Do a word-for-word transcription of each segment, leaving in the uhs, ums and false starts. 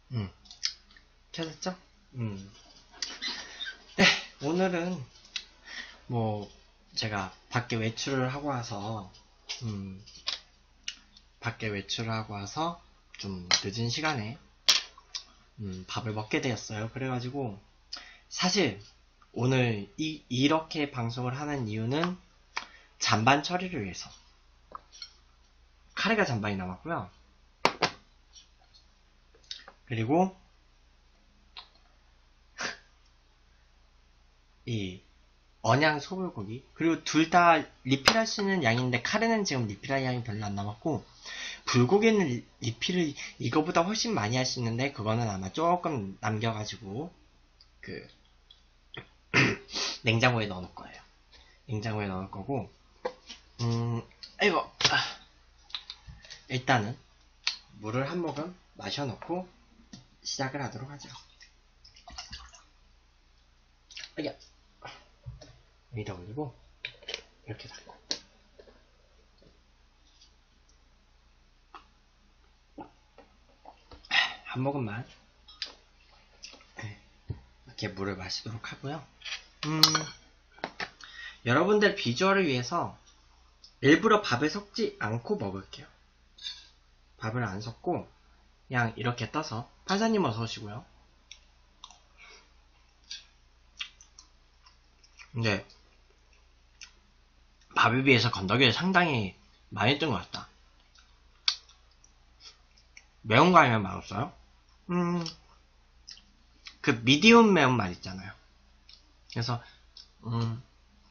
음, 켜졌죠? 음. 네, 오늘은 뭐 제가 밖에 외출을 하고 와서 음, 밖에 외출을 하고 와서 좀 늦은 시간에 음, 밥을 먹게 되었어요. 그래가지고 사실 오늘 이, 이렇게 방송을 하는 이유는 잔반 처리를 위해서. 카레가 잔반이 남았고요. 그리고 이 언양 소불고기, 그리고 둘 다 리필할 수 있는 양인데 카레는 지금 리필할 양이 별로 안 남았고 불고기는 리필을 이거보다 훨씬 많이 할 수 있는데 그거는 아마 조금 남겨가지고 그 냉장고에 넣어놓을 거예요. 냉장고에 넣을 거고 음 아이고 아, 일단은 물을 한 모금 마셔놓고 시작을 하도록 하죠. 아야 여기다 올리고 이렇게 닫고 한 모금만 이렇게 물을 마시도록 하고요. 음, 여러분들 비주얼을 위해서 일부러 밥을 섞지 않고 먹을게요. 밥을 안 섞고 그냥 이렇게 떠서. 판사님 어서 오시고요. 근데 밥에 비해서 건더기를 상당히 많이 뜬 것 같다. 매운 거 아니면 맛없어요? 음, 그 미디움 매운맛 있잖아요. 그래서 음,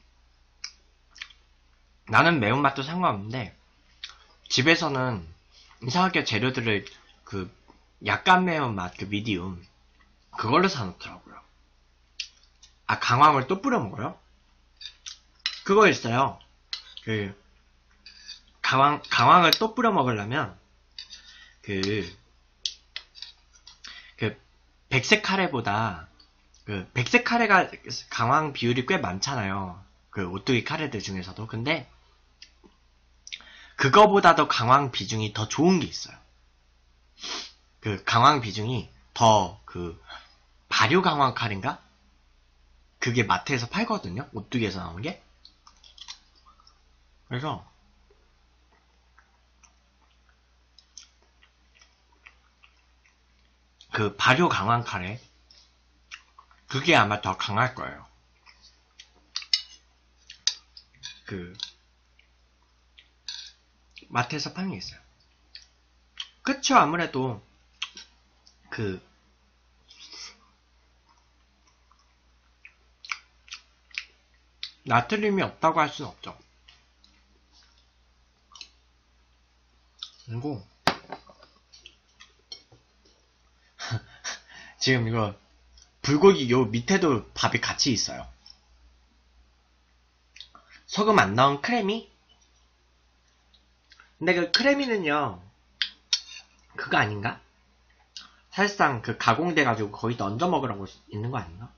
나는 매운맛도 상관없는데 집에서는 이상하게 재료들을 그 약간 매운맛, 그 미디움 그걸로 사놓더라고요. 아, 강황을 또 뿌려 먹어요? 그거 있어요. 그 강황 강황을 또 뿌려 먹으려면 그 그 백색 카레보다 그 백색 카레가 강황 비율이 꽤 많잖아요. 그 오뚜기 카레들 중에서도. 근데 그거보다도 강황 비중이 더 좋은 게 있어요. 그 강황 비중이 더 그 발효 강황 카레인가? 그게 마트에서 팔거든요. 오뚜기에서 나온 게. 그래서 그 발효 강황 카레 그게 아마 더 강할 거예요. 그 마트에서 파는 게 있어요. 그쵸. 아무래도 그 나트륨이 없다고 할 수는 없죠. 그리고 지금 이거 불고기 요 밑에도 밥이 같이 있어요. 소금 안 넣은 크래미? 근데 그 크래미는요 그거 아닌가? 사실상 그 가공돼가지고 거의 얹어 먹으라고 있는 거 아닌가?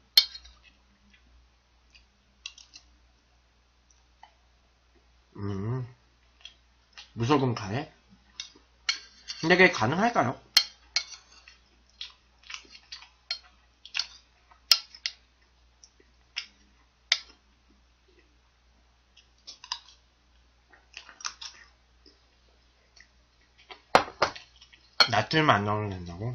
음, 무소금 카레? 근데 그게 가능할까요? 나트륨 안 넣으면 된다고?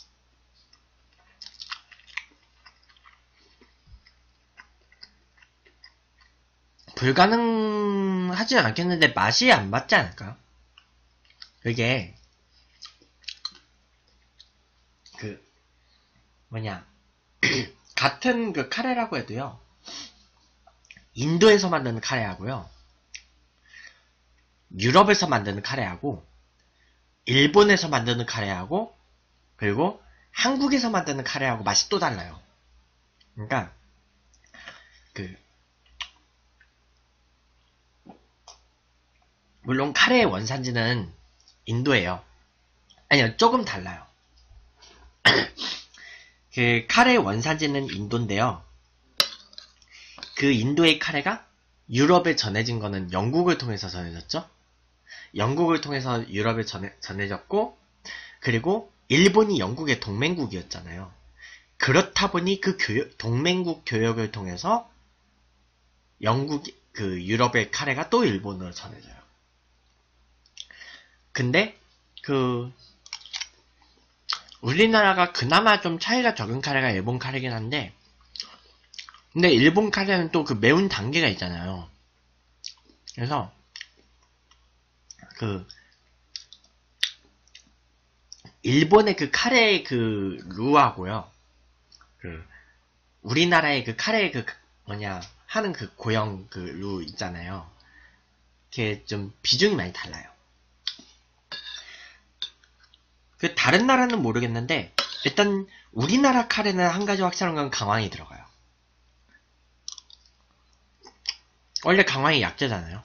불가능하진 않겠는데 맛이 안 맞지 않을까? 그게 그 뭐냐 같은 그 카레라고 해도요 인도에서 만드는 카레하고요 유럽에서 만드는 카레하고 일본에서 만드는 카레하고 그리고 한국에서 만드는 카레하고 맛이 또 달라요. 그러니까 그 물론 카레의 원산지는 인도예요. 아니요, 조금 달라요. 그 카레의 원산지는 인도인데요. 그 인도의 카레가 유럽에 전해진 거는 영국을 통해서 전해졌죠. 영국을 통해서 유럽에 전해, 전해졌고 그리고 일본이 영국의 동맹국이었잖아요. 그렇다 보니 그 교역, 동맹국 교역을 통해서 영국, 그 유럽의 카레가 또 일본으로 전해져요. 근데 그 우리나라가 그나마 좀 차이가 적은 카레가 일본 카레긴 한데, 근데 일본 카레는 또 그 매운 단계가 있잖아요. 그래서 그 일본의 그 카레 그 루하고요, 그 우리나라의 그 카레 그 뭐냐 하는 그 고형 그 루 있잖아요. 그게 좀 비중이 많이 달라요. 그 다른 나라는 모르겠는데 일단 우리나라 카레는 한 가지 확실한 건 강황이 들어가요. 원래 강황이 약재잖아요.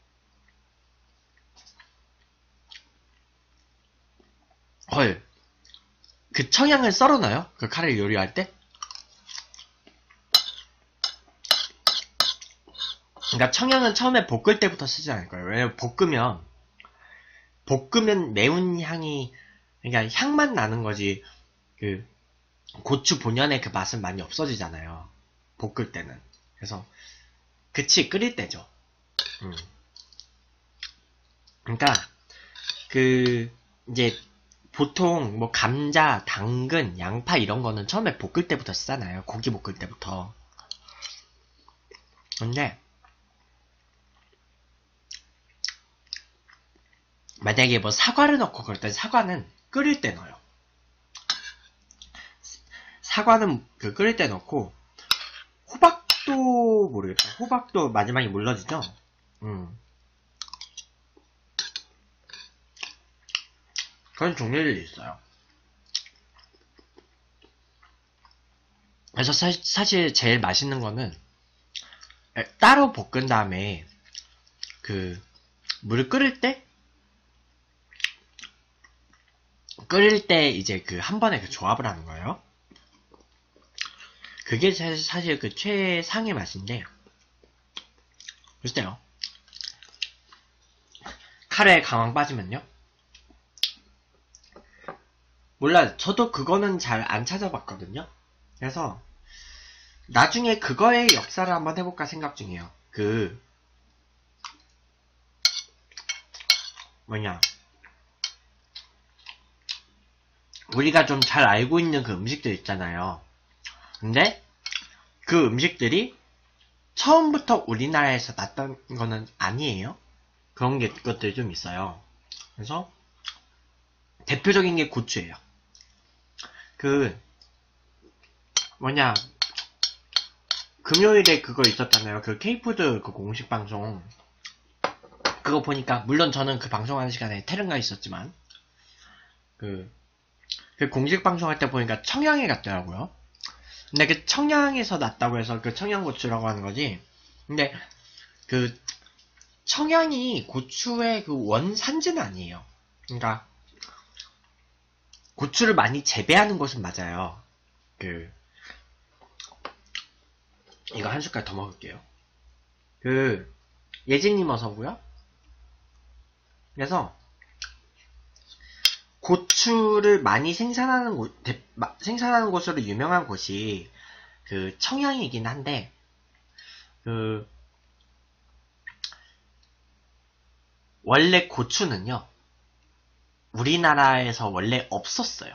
헐, 그 청양을 썰어놔요? 그 카레 요리할 때? 그러니까 청양은 처음에 볶을 때부터 쓰지 않을 거예요. 왜냐면 볶으면 볶으면 매운 향이, 그러니까 향만 나는 거지 그 고추 본연의 그 맛은 많이 없어지잖아요. 볶을 때는. 그래서 그치, 끓일 때죠. 음. 그러니까 그 이제 보통 뭐 감자, 당근, 양파 이런 거는 처음에 볶을 때부터 쓰잖아요. 고기 볶을 때부터. 근데 만약에 뭐 사과를 넣고 그럴 땐 사과는 끓일 때 넣어요. 사과는 그 끓일 때 넣고, 호박도 모르겠다. 호박도 마지막에 물러지죠? 음. 그런 종류들이 있어요. 그래서 사, 사실 제일 맛있는 거는 따로 볶은 다음에 그 물을 끓일 때 끓일 때 이제 그 한 번에 그 조합을 하는 거예요. 그게 사실, 사실 그 최상의 맛인데, 글쎄요. 카레에 강황 빠지면요? 몰라요. 저도 그거는 잘 안 찾아봤거든요. 그래서 나중에 그거의 역사를 한번 해볼까 생각 중이에요. 그 뭐냐, 우리가 좀 잘 알고 있는 그 음식들 있잖아요. 근데 그 음식들이 처음부터 우리나라에서 났던 거는 아니에요. 그런 게, 것들이 좀 있어요. 그래서 대표적인 게 고추예요. 그 뭐냐, 금요일에 그거 있었잖아요. 그 K푸드 그 공식 방송. 그거 보니까 물론 저는 그 방송하는 시간에 테른가 있었지만 그, 그 공식 방송할 때 보니까 청양에 갔더라고요. 근데 그 청양에서 났다고 해서 그 청양고추라고 하는 거지. 근데 그 청양이 고추의 그 원산지는 아니에요. 그러니까 고추를 많이 재배하는 곳은 맞아요. 그 이거 한 숟갈 더 먹을게요. 그 예진님 어서고요. 그래서 고추를 많이 생산하는 곳, 대, 마, 생산하는 곳으로 유명한 곳이 그 청양이긴 한데 그 원래 고추는요 우리나라에서 원래 없었어요.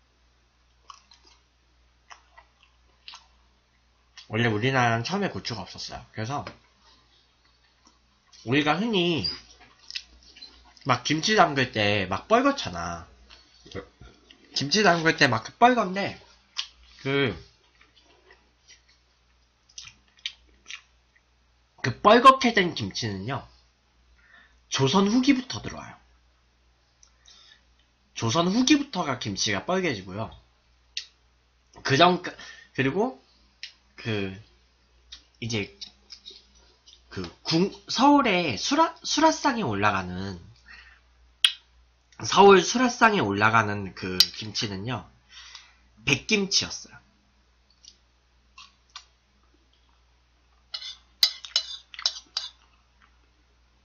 원래 우리나라는 처음에 고추가 없었어요. 그래서 우리가 흔히 막 김치 담글 때 막 뻘겋잖아. 김치 담글 때 막 뻘건데 그, 그 뻘겋게 된 김치는요 조선 후기부터 들어와요. 조선 후기부터가 김치가 뻘개지고요. 그전 그리고 그 이제 그 궁, 서울에 수라 수라상에 올라가는 서울 수라상에 올라가는 그 김치는요 백김치였어요.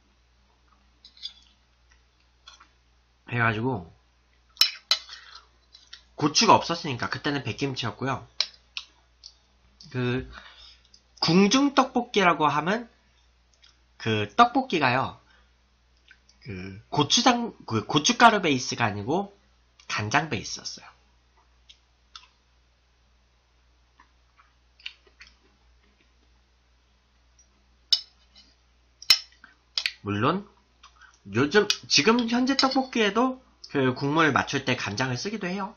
해가지고 고추가 없었으니까 그때는 백김치였고요. 그 궁중 떡볶이라고 하면 그 떡볶이가요. 그 고추장 그 고춧가루 베이스가 아니고 간장 베이스였어요. 물론 요즘 지금 현재 떡볶이에도 그 국물 맞출 때 간장을 쓰기도 해요.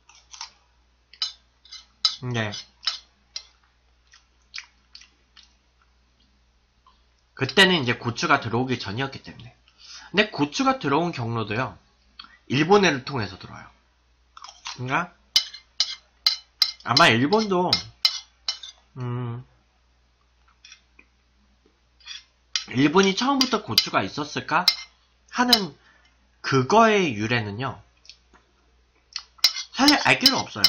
근데 그때는 이제 고추가 들어오기 전이었기 때문에. 근데 고추가 들어온 경로도요. 일본해를 통해서 들어와요. 그러니까 아마 일본도 음 일본이 처음부터 고추가 있었을까 하는 그거의 유래는요. 사실 알 길은 없어요.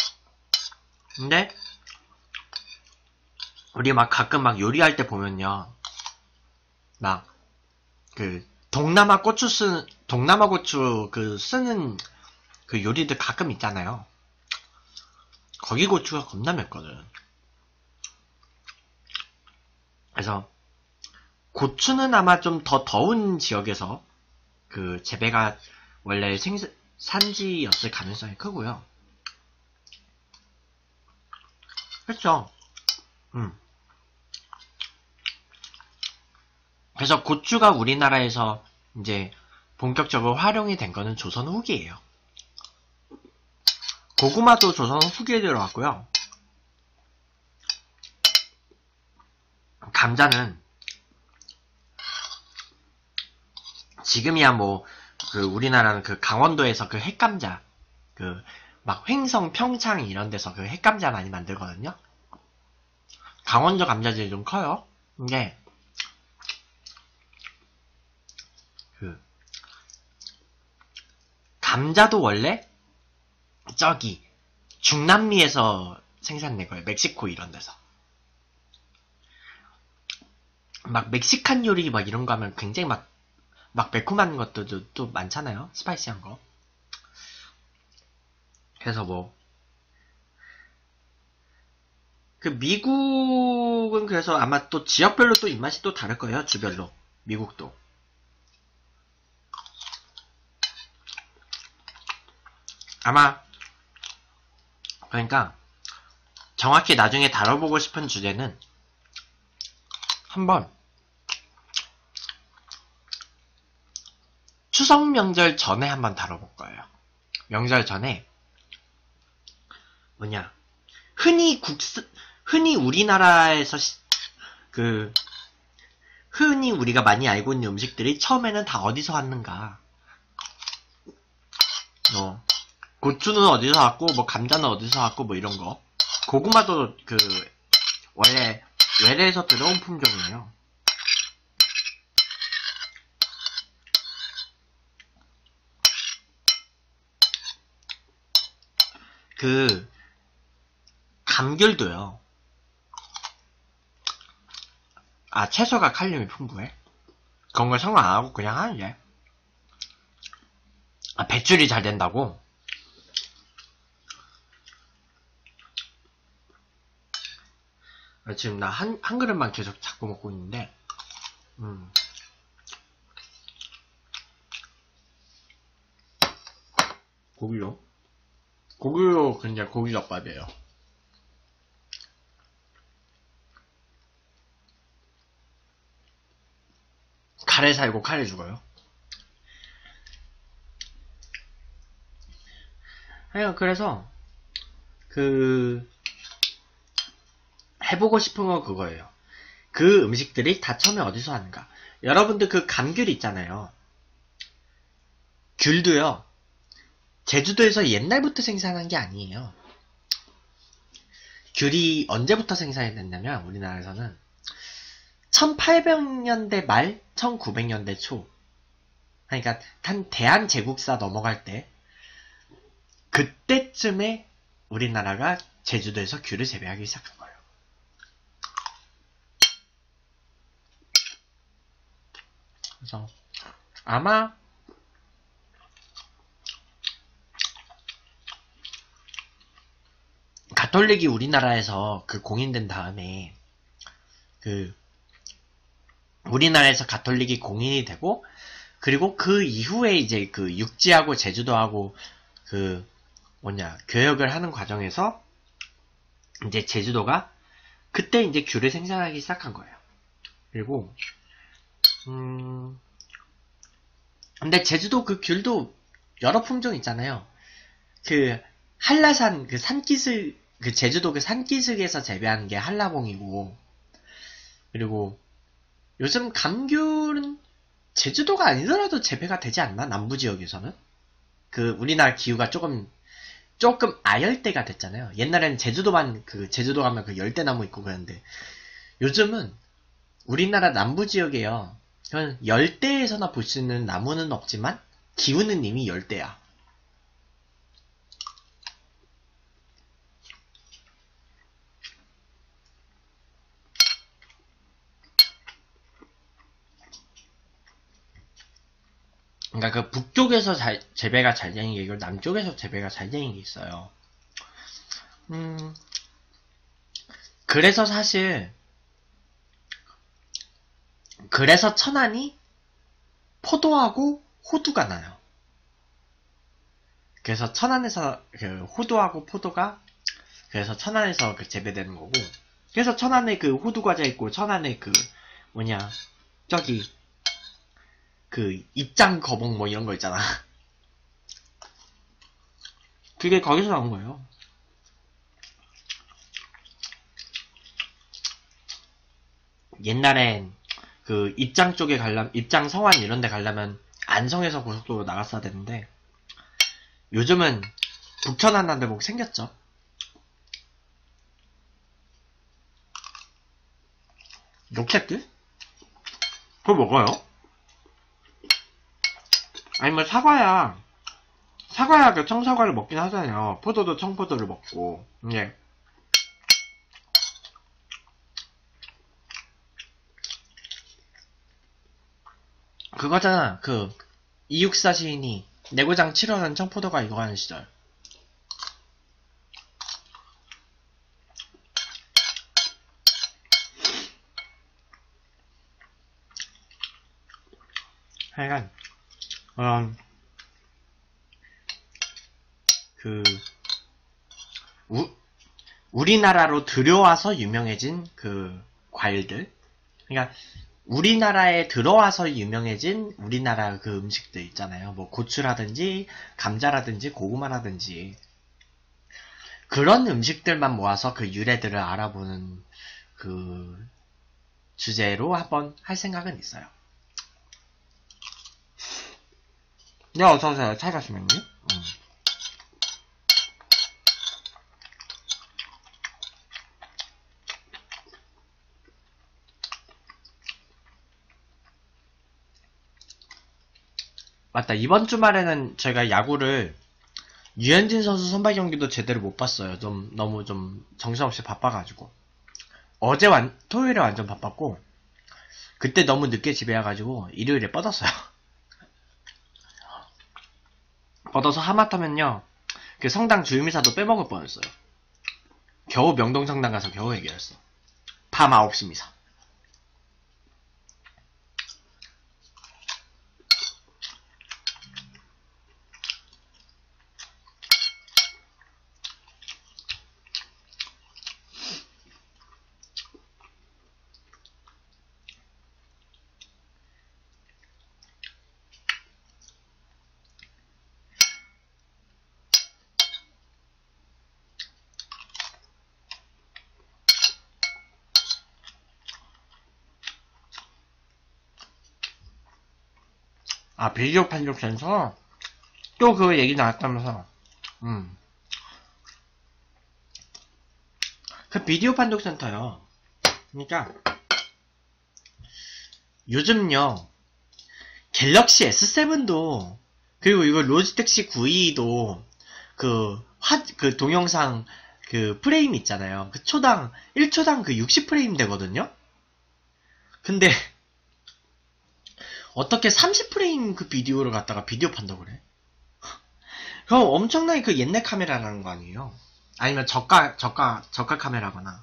근데 우리 막 가끔 막 요리할 때 보면요. 막 그 동남아 고추 쓰 동남아 고추 그 쓰는 그 요리들 가끔 있잖아요. 거기 고추가 겁나 맵거든. 그래서 고추는 아마 좀 더 더운 지역에서 그 재배가 원래 생산 산지였을 가능성이 크고요. 그렇죠. 음. 그래서 고추가 우리나라에서 이제 본격적으로 활용이 된 거는 조선 후기예요. 고구마도 조선 후기에 들어왔고요. 감자는 지금이야 뭐 그 우리나라는 그 강원도에서 그 햇감자 그 막 횡성 평창 이런 데서 그 햇감자 많이 만들거든요. 강원도 감자들이 좀 커요. 근데 그 감자도 원래 저기 중남미에서 생산된 거예요. 멕시코 이런 데서. 막 멕시칸 요리 막 이런 거 하면 굉장히 막, 막 매콤한 것들도 또 많잖아요. 스파이시한 거. 그래서 뭐, 그 미국은 그래서 아마 또 지역별로 또 입맛이 또 다를 거예요. 주별로. 미국도. 아마, 그러니까, 정확히 나중에 다뤄보고 싶은 주제는, 한번, 추석 명절 전에 한번 다뤄볼 거예요. 명절 전에, 뭐냐, 흔히 국수, 흔히 우리나라에서, 시, 그, 흔히 우리가 많이 알고 있는 음식들이 처음에는 다 어디서 왔는가. 뭐, 고추는 어디서 왔고, 뭐, 감자는 어디서 왔고, 뭐, 이런 거. 고구마도 그, 원래, 외래에서 들어온 품종이에요. 그, 감귤도요. 아, 채소가 칼륨이 풍부해? 그런 걸 상관 안 하고 그냥 하는데. 아, 배출이 잘 된다고? 지금 나 한, 한 그릇만 계속 자꾸 먹고 있는데, 음. 고기요? 고기로 그냥 고기덮밥이에요. 칼에 살고 칼에 죽어요. 그래서 그 해보고 싶은 건 그거예요. 그 음식들이 다 처음에 어디서 왔는가. 여러분들 그 감귤 있잖아요. 귤도요. 제주도에서 옛날부터 생산한 게 아니에요. 귤이 언제부터 생산이 됐냐면 우리나라에서는 천팔백 년대 말, 천구백 년대 초. 그러니까 한 대한제국사 넘어갈 때 그때쯤에 우리나라가 제주도에서 귤을 재배하기 시작한 거예요. 그래서 아마 가톨릭이 우리나라에서 그 공인된 다음에 그 우리나라에서 가톨릭이 공인이 되고 그리고 그 이후에 이제 그 육지하고 제주도하고 그 뭐냐 교역을 하는 과정에서 이제 제주도가 그때 이제 귤을 생산하기 시작한 거예요. 그리고 음 근데 제주도 그 귤도 여러 품종 있잖아요. 그 한라산 그 산기슭 그 제주도 그 산기슭에서 재배하는 게 한라봉이고 그리고 요즘 감귤은 제주도가 아니더라도 재배가 되지 않나? 남부 지역에서는? 그 우리나라 기후가 조금 조금 아열대가 됐잖아요. 옛날에는 제주도만 그 제주도 가면 그 열대나무 있고 그랬는데 요즘은 우리나라 남부 지역에요. 열대에서나 볼 수 있는 나무는 없지만 기후는 이미 열대야. 그러니까 그 북쪽에서 잘, 재배가 잘 되는 게 있고 남쪽에서 재배가 잘 되는 게 있어요. 음, 그래서 사실 그래서 천안이 포도하고 호두가 나요. 그래서 천안에서 그 호두하고 포도가 그래서 천안에서 그 재배되는 거고 그래서 천안에 그 호두 과자 있고 천안에 그 뭐냐 저기 그 입장 거봉 뭐 이런 거 있잖아. 그게 거기서 나온 거예요. 옛날엔 그 입장 쪽에 가려면 입장 성안 이런 데 가려면 안성에서 고속도로 나갔어야 되는데 요즘은 북천안 나들목 생겼죠. 녹색들? 그거 먹어요? 아니 뭐 사과야 사과야 그 청사과를 먹긴 하잖아요. 포도도 청포도를 먹고 예. 그거잖아. 그 이육사 시인이 내고장 칠원은 청포도가 이거 하는 시절. 하여간 음, 그 우, 우리나라로 들여와서 유명해진 그 과일들. 그러니까 우리나라에 들어와서 유명해진 우리나라 그 음식들 있잖아요. 뭐 고추라든지 감자라든지 고구마라든지 그런 음식들만 모아서 그 유래들을 알아보는 그 주제로 한번 할 생각은 있어요. 네, 어서오세요. 차이가시면님. 음. 맞다. 이번 주말에는 제가 야구를 유현진 선수 선발 경기도 제대로 못 봤어요. 좀 너무 좀 정신없이 바빠가지고 어제 완 토요일에 완전 바빴고 그때 너무 늦게 집에 와가지고 일요일에 뻗었어요. 뻗어서 하마터면요 그 성당 주유미사도 빼먹을 뻔했어요. 겨우 명동성당 가서 겨우 해결했어. 밤 아홉 시 미사. 아, 비디오 판독 센터? 또 그 얘기 나왔다면서. 음. 그 비디오 판독 센터요. 그러니까 요즘요 갤럭시 에스 세븐도 그리고 이거 로지텍 씨 구십이도 그 화, 그 동영상 그 프레임 있잖아요. 그 초당 일 초당 그 육십 프레임 되거든요. 근데 어떻게 삼십 프레임 그 비디오를 갖다가 비디오 판독을 해? 그럼 엄청나게 그 옛날 카메라라는 거 아니에요? 아니면 저가, 저가, 저가 카메라거나.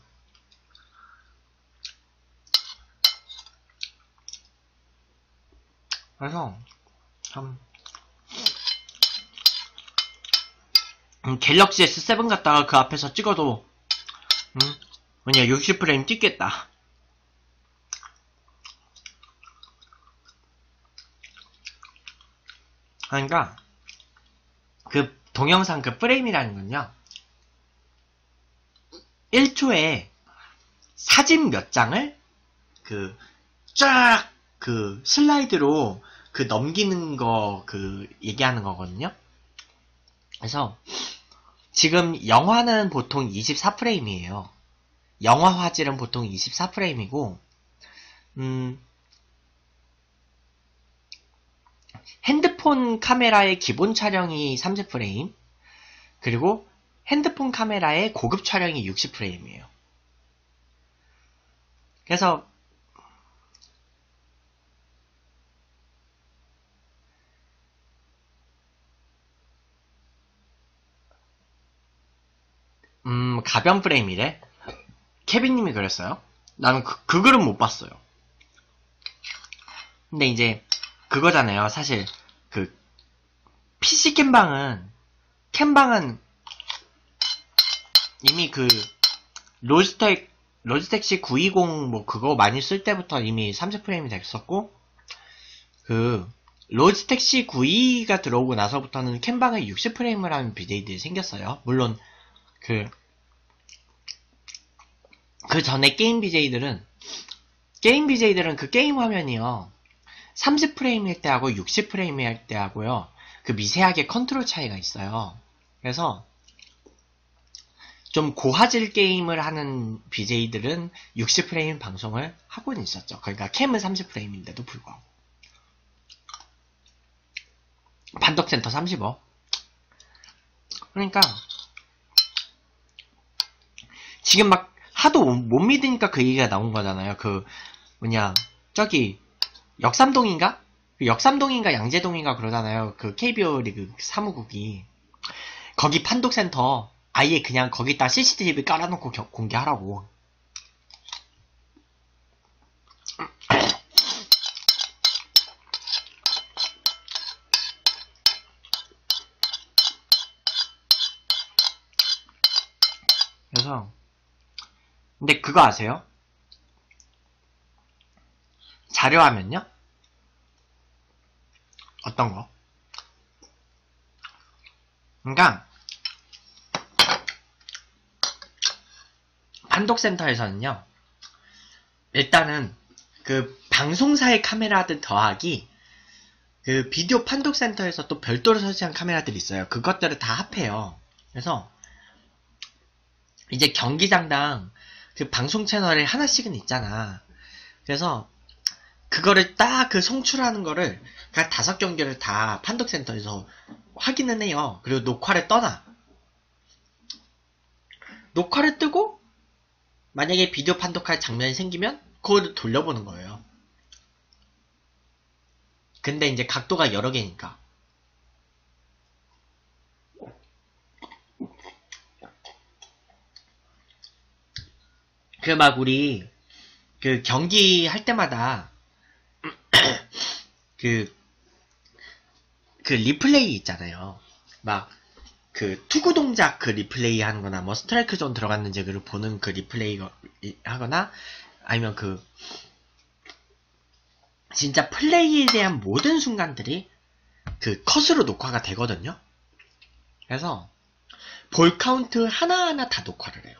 그래서, 참, 음, 갤럭시 에스 세븐 갖다가 그 앞에서 찍어도, 음, 뭐냐, 육십 프레임 찍겠다. 그러니까, 그 동영상 그 프레임이라는 건요, 일 초에 사진 몇 장을, 그, 쫙, 그, 슬라이드로 그 넘기는 거, 그, 얘기하는 거거든요. 그래서, 지금 영화는 보통 이십사 프레임이에요. 영화 화질은 보통 이십사 프레임이고, 음, 핸드폰 카메라의 기본 촬영이 삼십 프레임, 그리고 핸드폰 카메라의 고급 촬영이 육십 프레임이에요. 그래서 음, 가변 프레임이래. 케빈님이 그랬어요. 나는 그, 그 글은 못 봤어요. 근데 이제 그거잖아요. 사실 그 피씨 캠방은 캠방은 이미 그 로지텍 로지텍 씨 구백이십 뭐 그거 많이 쓸 때부터 이미 삼십 프레임이 됐었고, 그 로지텍 씨 구백이십이가 들어오고 나서부터는 캠방에 육십 프레임을 하는 비제이들이 생겼어요. 물론 그 그 전에 게임 비제이들은 게임 비제이들은 그 게임 화면이요, 삼십 프레임일 때하고 육십 프레임일 때하고요, 그 미세하게 컨트롤 차이가 있어요. 그래서 좀 고화질 게임을 하는 비제이들은 육십 프레임 방송을 하고는 있었죠. 그러니까 캠은 삼십 프레임인데도 불구하고. 판독센터 삼십오. 그러니까 지금 막 하도 못 믿으니까 그 얘기가 나온 거잖아요. 그 뭐냐, 저기 역삼동인가? 역삼동인가 양재동인가 그러잖아요. 그 케이비오 리그 사무국이. 거기 판독센터 아예 그냥 거기다 씨씨티비 깔아놓고 겨, 공개하라고. 그래서 근데 그거 아세요? 자료화면요? 어떤 거? 그러니까 판독센터에서는요, 일단은 그 방송사의 카메라들 더하기 그 비디오 판독센터에서 또 별도로 설치한 카메라들이 있어요. 그것들을 다 합해요. 그래서 이제 경기장당 그 방송 채널에 하나씩은 있잖아. 그래서 그거를 딱 그 송출하는 거를 각 다섯 경기를 다 판독센터에서 확인을 해요. 그리고 녹화를 떠나. 녹화를 뜨고 만약에 비디오 판독할 장면이 생기면 그거를 돌려보는 거예요. 근데 이제 각도가 여러 개니까. 그 막 우리 그 경기 할 때마다 그, 그 리플레이 있잖아요. 막 그 투구 동작 그 리플레이 하는 거나 뭐 스트라이크 존 들어갔는지 그를 보는 그 리플레이 하거나, 아니면 그 진짜 플레이에 대한 모든 순간들이 그 컷으로 녹화가 되거든요. 그래서 볼 카운트 하나하나 다 녹화를 해요.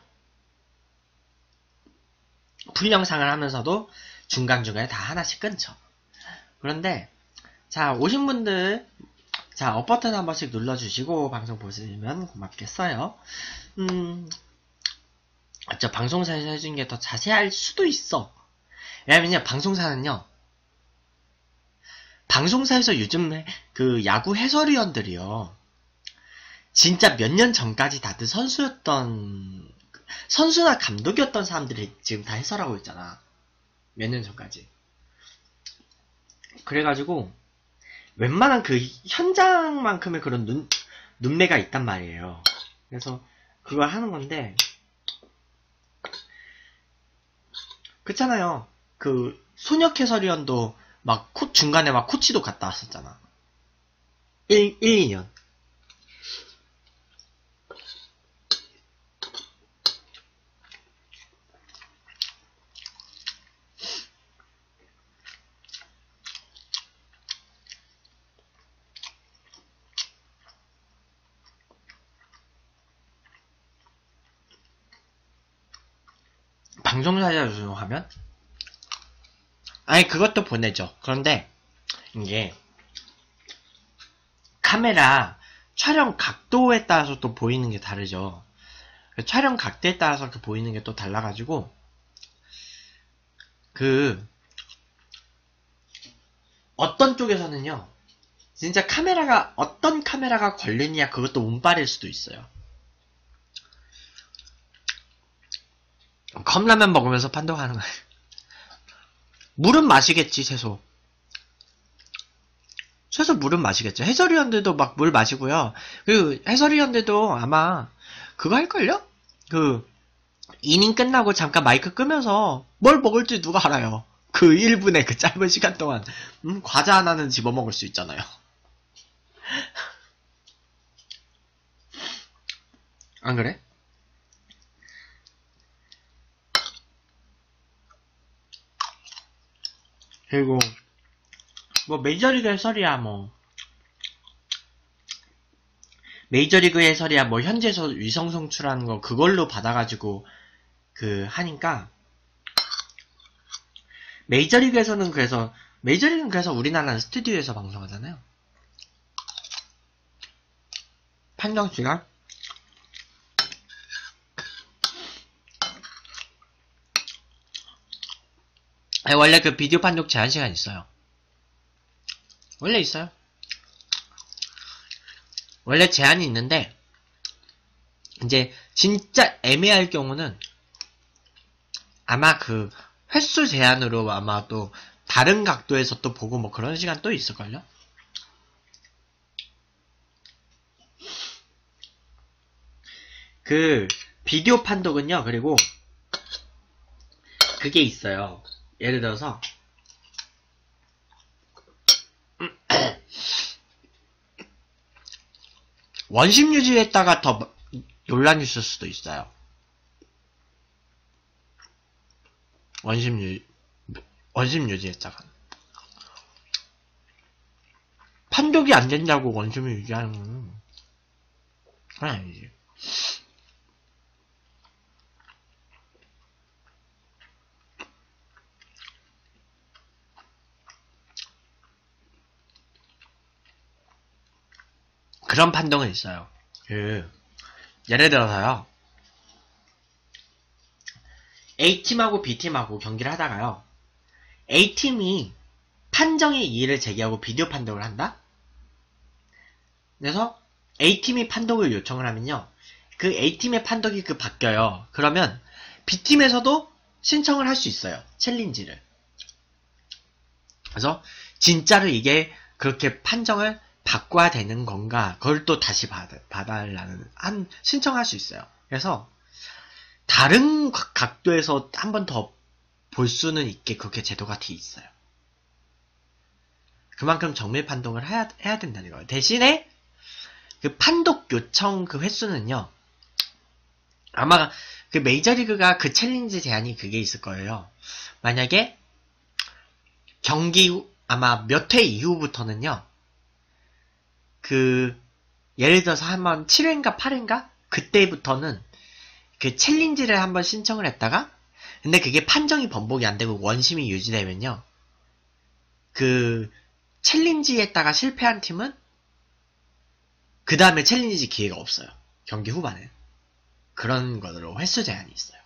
풀 영상을 하면서도 중간중간에 다 하나씩 끊죠. 그런데 자, 오신 분들 자, 업 버튼 한 번씩 눌러주시고 방송 보시면 고맙겠어요. 음, 저 방송사에서 해준 게 더 자세할 수도 있어. 왜냐면요, 방송사는요, 방송사에서 요즘 그 야구 해설위원들이요, 진짜 몇 년 전까지 다들 선수였던, 선수나 감독이었던 사람들이 지금 다 해설하고 있잖아. 몇 년 전까지. 그래가지고 웬만한 그 현장만큼의 그런 눈, 눈매가 있단 말이에요. 그래서 그걸 하는 건데, 그렇잖아요. 그 소녀 해설위원도 막 코, 중간에 막 코치도 갔다 왔었잖아. 일, 일, 이 년. 방송사자 요청하면? 아니, 그것도 보내죠. 그런데, 이게, 카메라 촬영 각도에 따라서 또 보이는 게 다르죠. 촬영 각도에 따라서 그 보이는 게 또 달라가지고, 그, 어떤 쪽에서는요, 진짜 카메라가, 어떤 카메라가 걸리느냐, 그것도 운빨일 수도 있어요. 컵라면 먹으면서 판독하는 거예요. 물은 마시겠지, 채소. 최소 물은 마시겠죠. 해설위원들도 막 물 마시고요. 그리고 해설위원들도 아마 그거 할걸요? 그 이닝 끝나고 잠깐 마이크 끄면서 뭘 먹을지 누가 알아요. 그 일 분의 그 짧은 시간 동안 음, 과자 하나는 집어먹을 수 있잖아요. 안 그래? 그리고 뭐 메이저리그 해설이야 뭐 메이저리그 해설이야 뭐 현지에서 위성 송출하는 거 그걸로 받아가지고 그 하니까 메이저리그에서는 그래서 메이저리그는 그래서 우리나라는 스튜디오에서 방송하잖아요. 판정 시간? 아니, 원래 그 비디오 판독 제한 시간 있어요. 원래 있어요. 원래 제한이 있는데 이제 진짜 애매할 경우는 아마 그 횟수 제한으로 아마 또 다른 각도에서 또 보고 뭐 그런 시간 또 있을걸요? 그 비디오 판독은요. 그리고 그게 있어요. 예를 들어서 원심 유지했다가 더 논란이 있을 수도 있어요. 원심 유 원심 유지했다가 판독이 안 된다고 원심을 유지하는 건 그건 아니지. 그런 판독은 있어요. 그 예를 들어서요. A팀하고 B팀하고 경기를 하다가요. A팀이 판정의 이의를 제기하고 비디오 판독을 한다? 그래서 A팀이 판독을 요청을 하면요. 그 A팀의 판독이 그 바뀌어요. 그러면 B팀에서도 신청을 할 수 있어요. 챌린지를. 그래서 진짜로 이게 그렇게 판정을 바꿔야 되는 건가 그걸 또 다시 받아, 봐달라는 한 신청할 수 있어요. 그래서 다른 각도에서 한 번 더 볼 수는 있게 그렇게 제도가 돼 있어요. 그만큼 정밀 판독을 해야, 해야 된다는 거예요. 대신에 그 판독 요청 그 횟수는요. 아마 그 메이저리그가 그 챌린지 제한이 그게 있을 거예요. 만약에 경기 후, 아마 몇 회 이후부터는요. 그 예를 들어서 한번 칠 회인가 팔 회인가? 그때부터는 그 챌린지를 한번 신청을 했다가 근데 그게 판정이 번복이 안 되고 원심이 유지되면요. 그 챌린지 했다가 실패한 팀은 그 다음에 챌린지 기회가 없어요. 경기 후반에. 그런 것으로 횟수 제한이 있어요.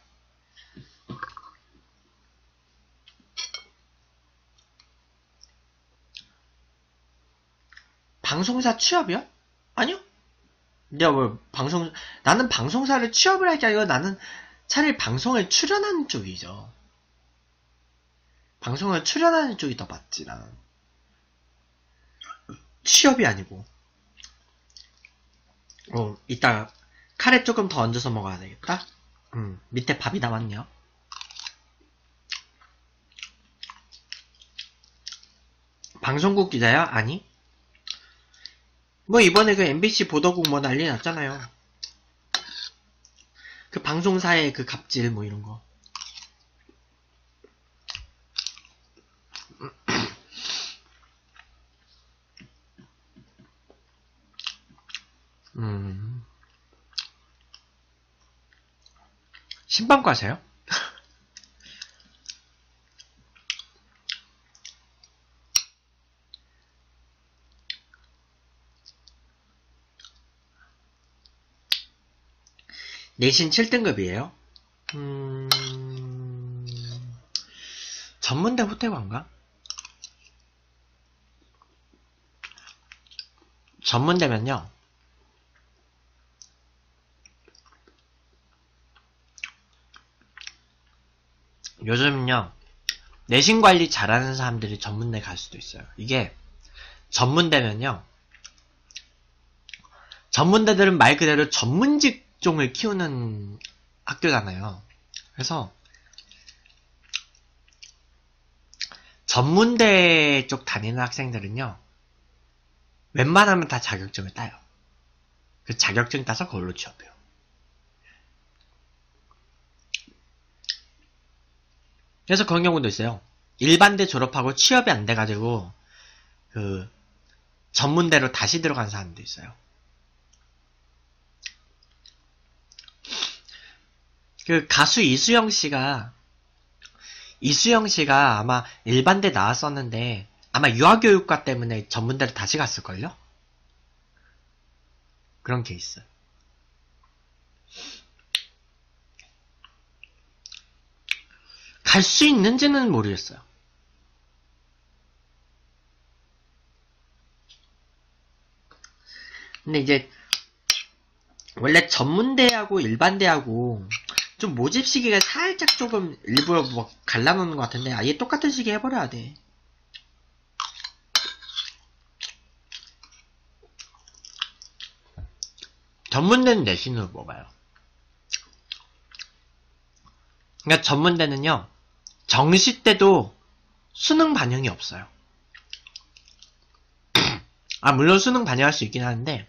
방송사 취업이요? 아니요. 내가 뭐 방송 나는 방송사를 취업을 할 게 아니라 나는 차라리 방송에 출연하는 쪽이죠. 방송을 출연하는 쪽이 더 맞지 나는. 취업이 아니고. 어 이따 카레 조금 더 얹어서 먹어야 되겠다. 음, 밑에 밥이 남았네요. 방송국 기자야? 아니. 뭐 이번에 그 엠비씨 보도국 뭐 난리 났잖아요. 그 방송사의 그 갑질 뭐 이런 거. 음. 신방과세요? 내신 칠 등급이에요? 음... 전문대 호태관가? 전문대면요. 요즘은요. 내신 관리 잘하는 사람들이 전문대 갈 수도 있어요. 이게 전문대면요. 전문대들은 말 그대로 전문직종을 키우는 학교잖아요. 그래서 전문대 쪽 다니는 학생들은요. 웬만하면 다 자격증을 따요. 그 자격증 따서 그걸로 취업해요. 그래서 그런 경우도 있어요. 일반대 졸업하고 취업이 안 돼가지고 그 전문대로 다시 들어간 사람도 있어요. 그 가수 이수영 씨가 이수영 씨가 아마 일반대 나왔었는데 아마 유아교육과 때문에 전문대로 다시 갔을걸요? 그런 케이스. 갈 수 있는지는 모르겠어요. 근데 이제 원래 전문대하고 일반대하고 좀 모집 시기가 살짝 조금 일부러 뭐 갈라놓는 것 같은데 아예 똑같은 시기 해버려야 돼. 전문대는 내신으로 뽑아요. 그러니까 전문대는요. 정시 때도 수능 반영이 없어요. 아 물론 수능 반영할 수 있긴 하는데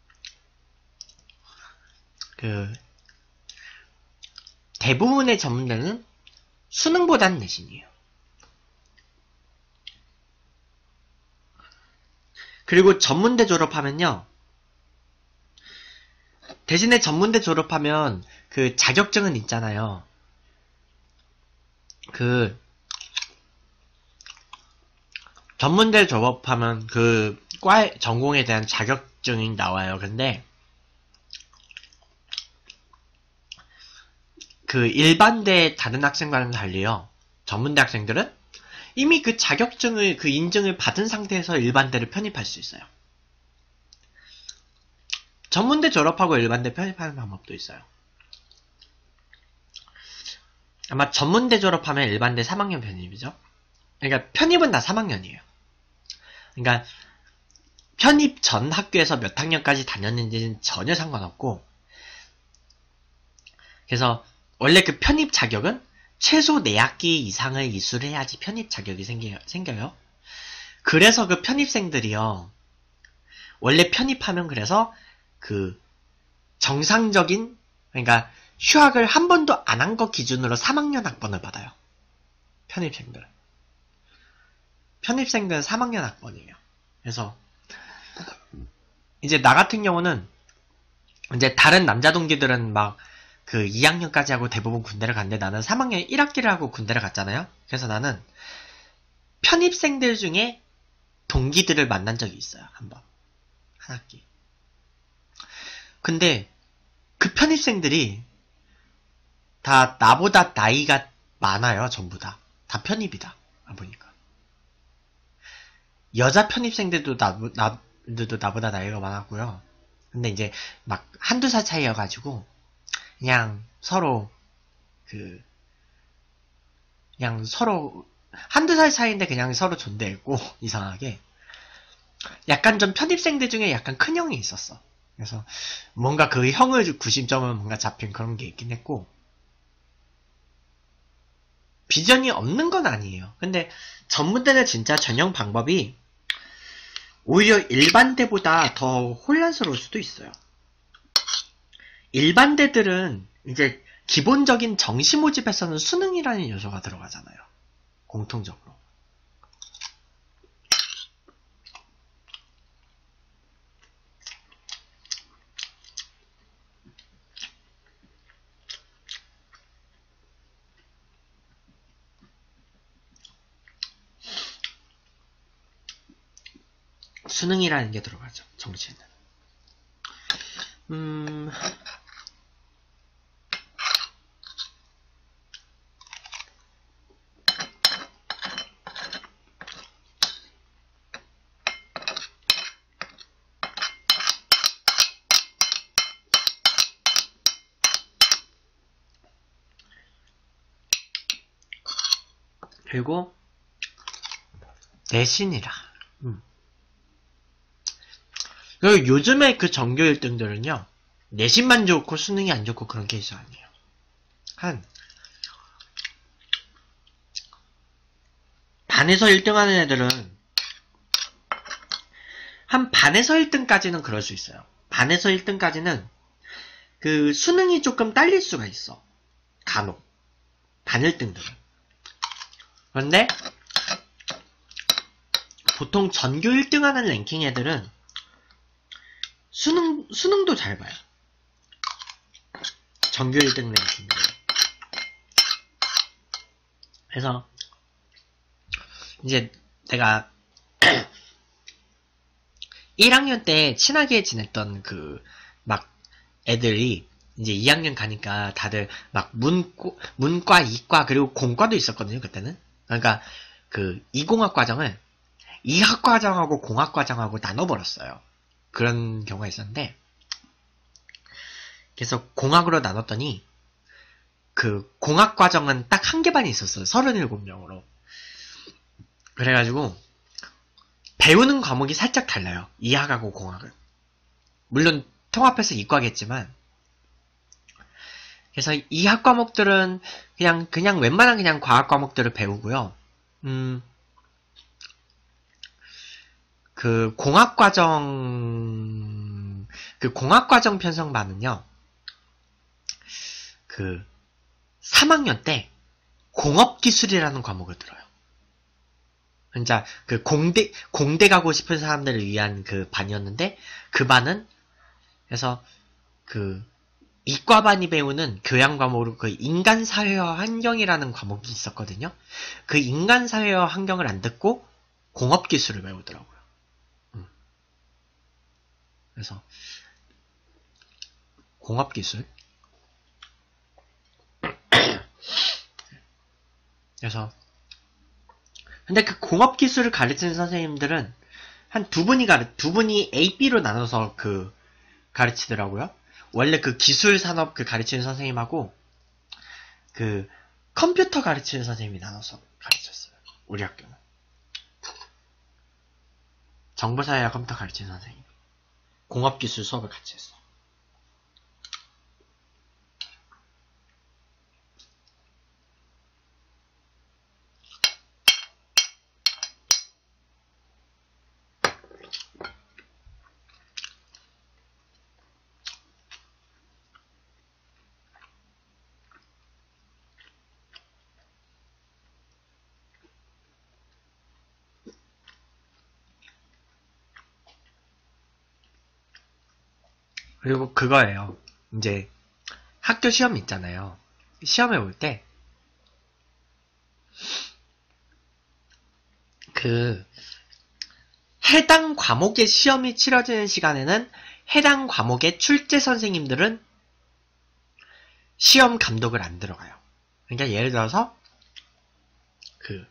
그 대부분의 전문대는 수능보다는 내신이에요. 그리고 전문대 졸업하면요. 대신에 전문대 졸업하면 그 자격증은 있잖아요. 그 전문대 졸업하면 그 과 전공에 대한 자격증이 나와요. 근데 그 일반대 다른 학생과는 달리요. 전문대 학생들은 이미 그 자격증을 그 인증을 받은 상태에서 일반대를 편입할 수 있어요. 전문대 졸업하고 일반대 편입하는 방법도 있어요. 아마 전문대 졸업하면 일반대 삼 학년 편입이죠. 그러니까 편입은 다 삼 학년이에요. 그러니까 편입 전 학교에서 몇 학년까지 다녔는지는 전혀 상관없고 그래서 원래 그 편입 자격은 최소 네 학기 이상을 이수해야지 편입 자격이 생겨요. 생겨요. 그래서 그 편입생들이요. 원래 편입하면 그래서 그 정상적인 그러니까 휴학을 한 번도 안 한 거 기준으로 삼 학년 학번을 받아요. 편입생들은. 편입생들은 삼 학년 학번이에요. 그래서 이제 나 같은 경우는 이제 다른 남자 동기들은 막 그 이 학년까지 하고 대부분 군대를 갔는데 나는 삼 학년 일 학기를 하고 군대를 갔잖아요. 그래서 나는 편입생들 중에 동기들을 만난 적이 있어요. 한 번. 한 학기. 근데 그 편입생들이 다 나보다 나이가 많아요. 전부 다. 다 편입이다. 보니까. 여자 편입생들도 나, 나, 들도 나보다 나이가 많았고요. 근데 이제 막 한두 살 차이여가지고 그냥 서로 그 그냥 서로 한두 살 차이인데 그냥 서로 존대했고 이상하게 약간 좀 편입생들 중에 약간 큰 형이 있었어. 그래서 뭔가 그 형을 구십 점은 뭔가 잡힌 그런 게 있긴 했고, 비전이 없는 건 아니에요. 근데 전문대는 진짜 전형 방법이 오히려 일반대보다 더 혼란스러울 수도 있어요. 일반대들은 이제 기본적인 정시 모집에서는 수능이라는 요소가 들어가잖아요. 공통적으로. 수능이라는 게 들어가죠. 정시에는. 음... 그리고 내신이라. 음. 그리고 요즘에 그 전교 일 등들은요. 내신만 좋고 수능이 안 좋고 그런 케이스 아니에요. 한 반에서 일 등 하는 애들은 한 반에서 일 등까지는 그럴 수 있어요. 반에서 일 등까지는 그 수능이 조금 딸릴 수가 있어. 간혹. 반 일 등들은. 그런데 보통 전교 일 등 하는 랭킹 애들은 수능, 수능도 잘 봐요. 전교 일 등 랭킹. 그래서 이제 내가 일 학년 때 친하게 지냈던 그 막 애들이 이제 이 학년 가니까 다들 막 문과, 문과, 이과 그리고 공과도 있었거든요. 그때는. 그러니까 그 이공학 과정을 이학 과정하고 공학 과정하고 나눠버렸어요. 그런 경우가 있었는데, 그래서 공학으로 나눴더니 그 공학 과정은 딱 한 개 반이 있었어요. 서른일곱 명으로. 그래가지고 배우는 과목이 살짝 달라요. 이학하고 공학은. 물론 통합해서 이과겠지만, 그래서 이학 과목들은 그냥 그냥 웬만한 그냥 과학 과목들을 배우고요. 음, 그 공학 과정 그 공학 과정 편성반은요. 그 삼 학년 때 공업기술이라는 과목을 들어요. 진짜 그 공대 공대 가고 싶은 사람들을 위한 그 반이었는데, 그 반은 그래서 그 이과반이 배우는 교양 과목으로 그 인간사회와 환경이라는 과목이 있었거든요. 그 인간사회와 환경을 안 듣고 공업기술을 배우더라고요. 음. 그래서 공업기술. 그래서 근데 그 공업기술을 가르치는 선생님들은 한 두 분이 가르 두 분이 A, B로 나눠서 그 가르치더라고요. 원래 그 기술 산업 그 가르치는 선생님하고 그 컴퓨터 가르치는 선생님이 나눠서 가르쳤어요. 우리 학교는. 정보사회와 컴퓨터 가르치는 선생님. 공업기술 수업을 같이 했어. 그리고 그거예요. 이제 학교 시험 있잖아요. 시험에 올 때 그 해당 과목의 시험이 치러지는 시간에는 해당 과목의 출제 선생님들은 시험 감독을 안 들어가요. 그러니까 예를 들어서 그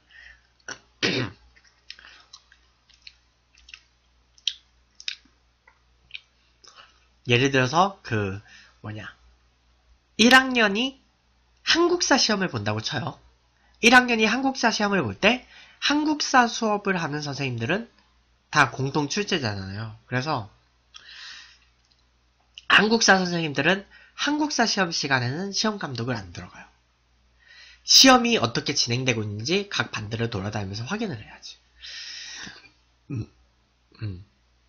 예를 들어서 그 뭐냐 일 학년이 한국사 시험을 본다고 쳐요. 일 학년이 한국사 시험을 볼 때 한국사 수업을 하는 선생님들은 다 공통 출제잖아요. 그래서 한국사 선생님들은 한국사 시험 시간에는 시험 감독을 안 들어가요. 시험이 어떻게 진행되고 있는지 각 반들을 돌아다니면서 확인을 해야지. 음, 음.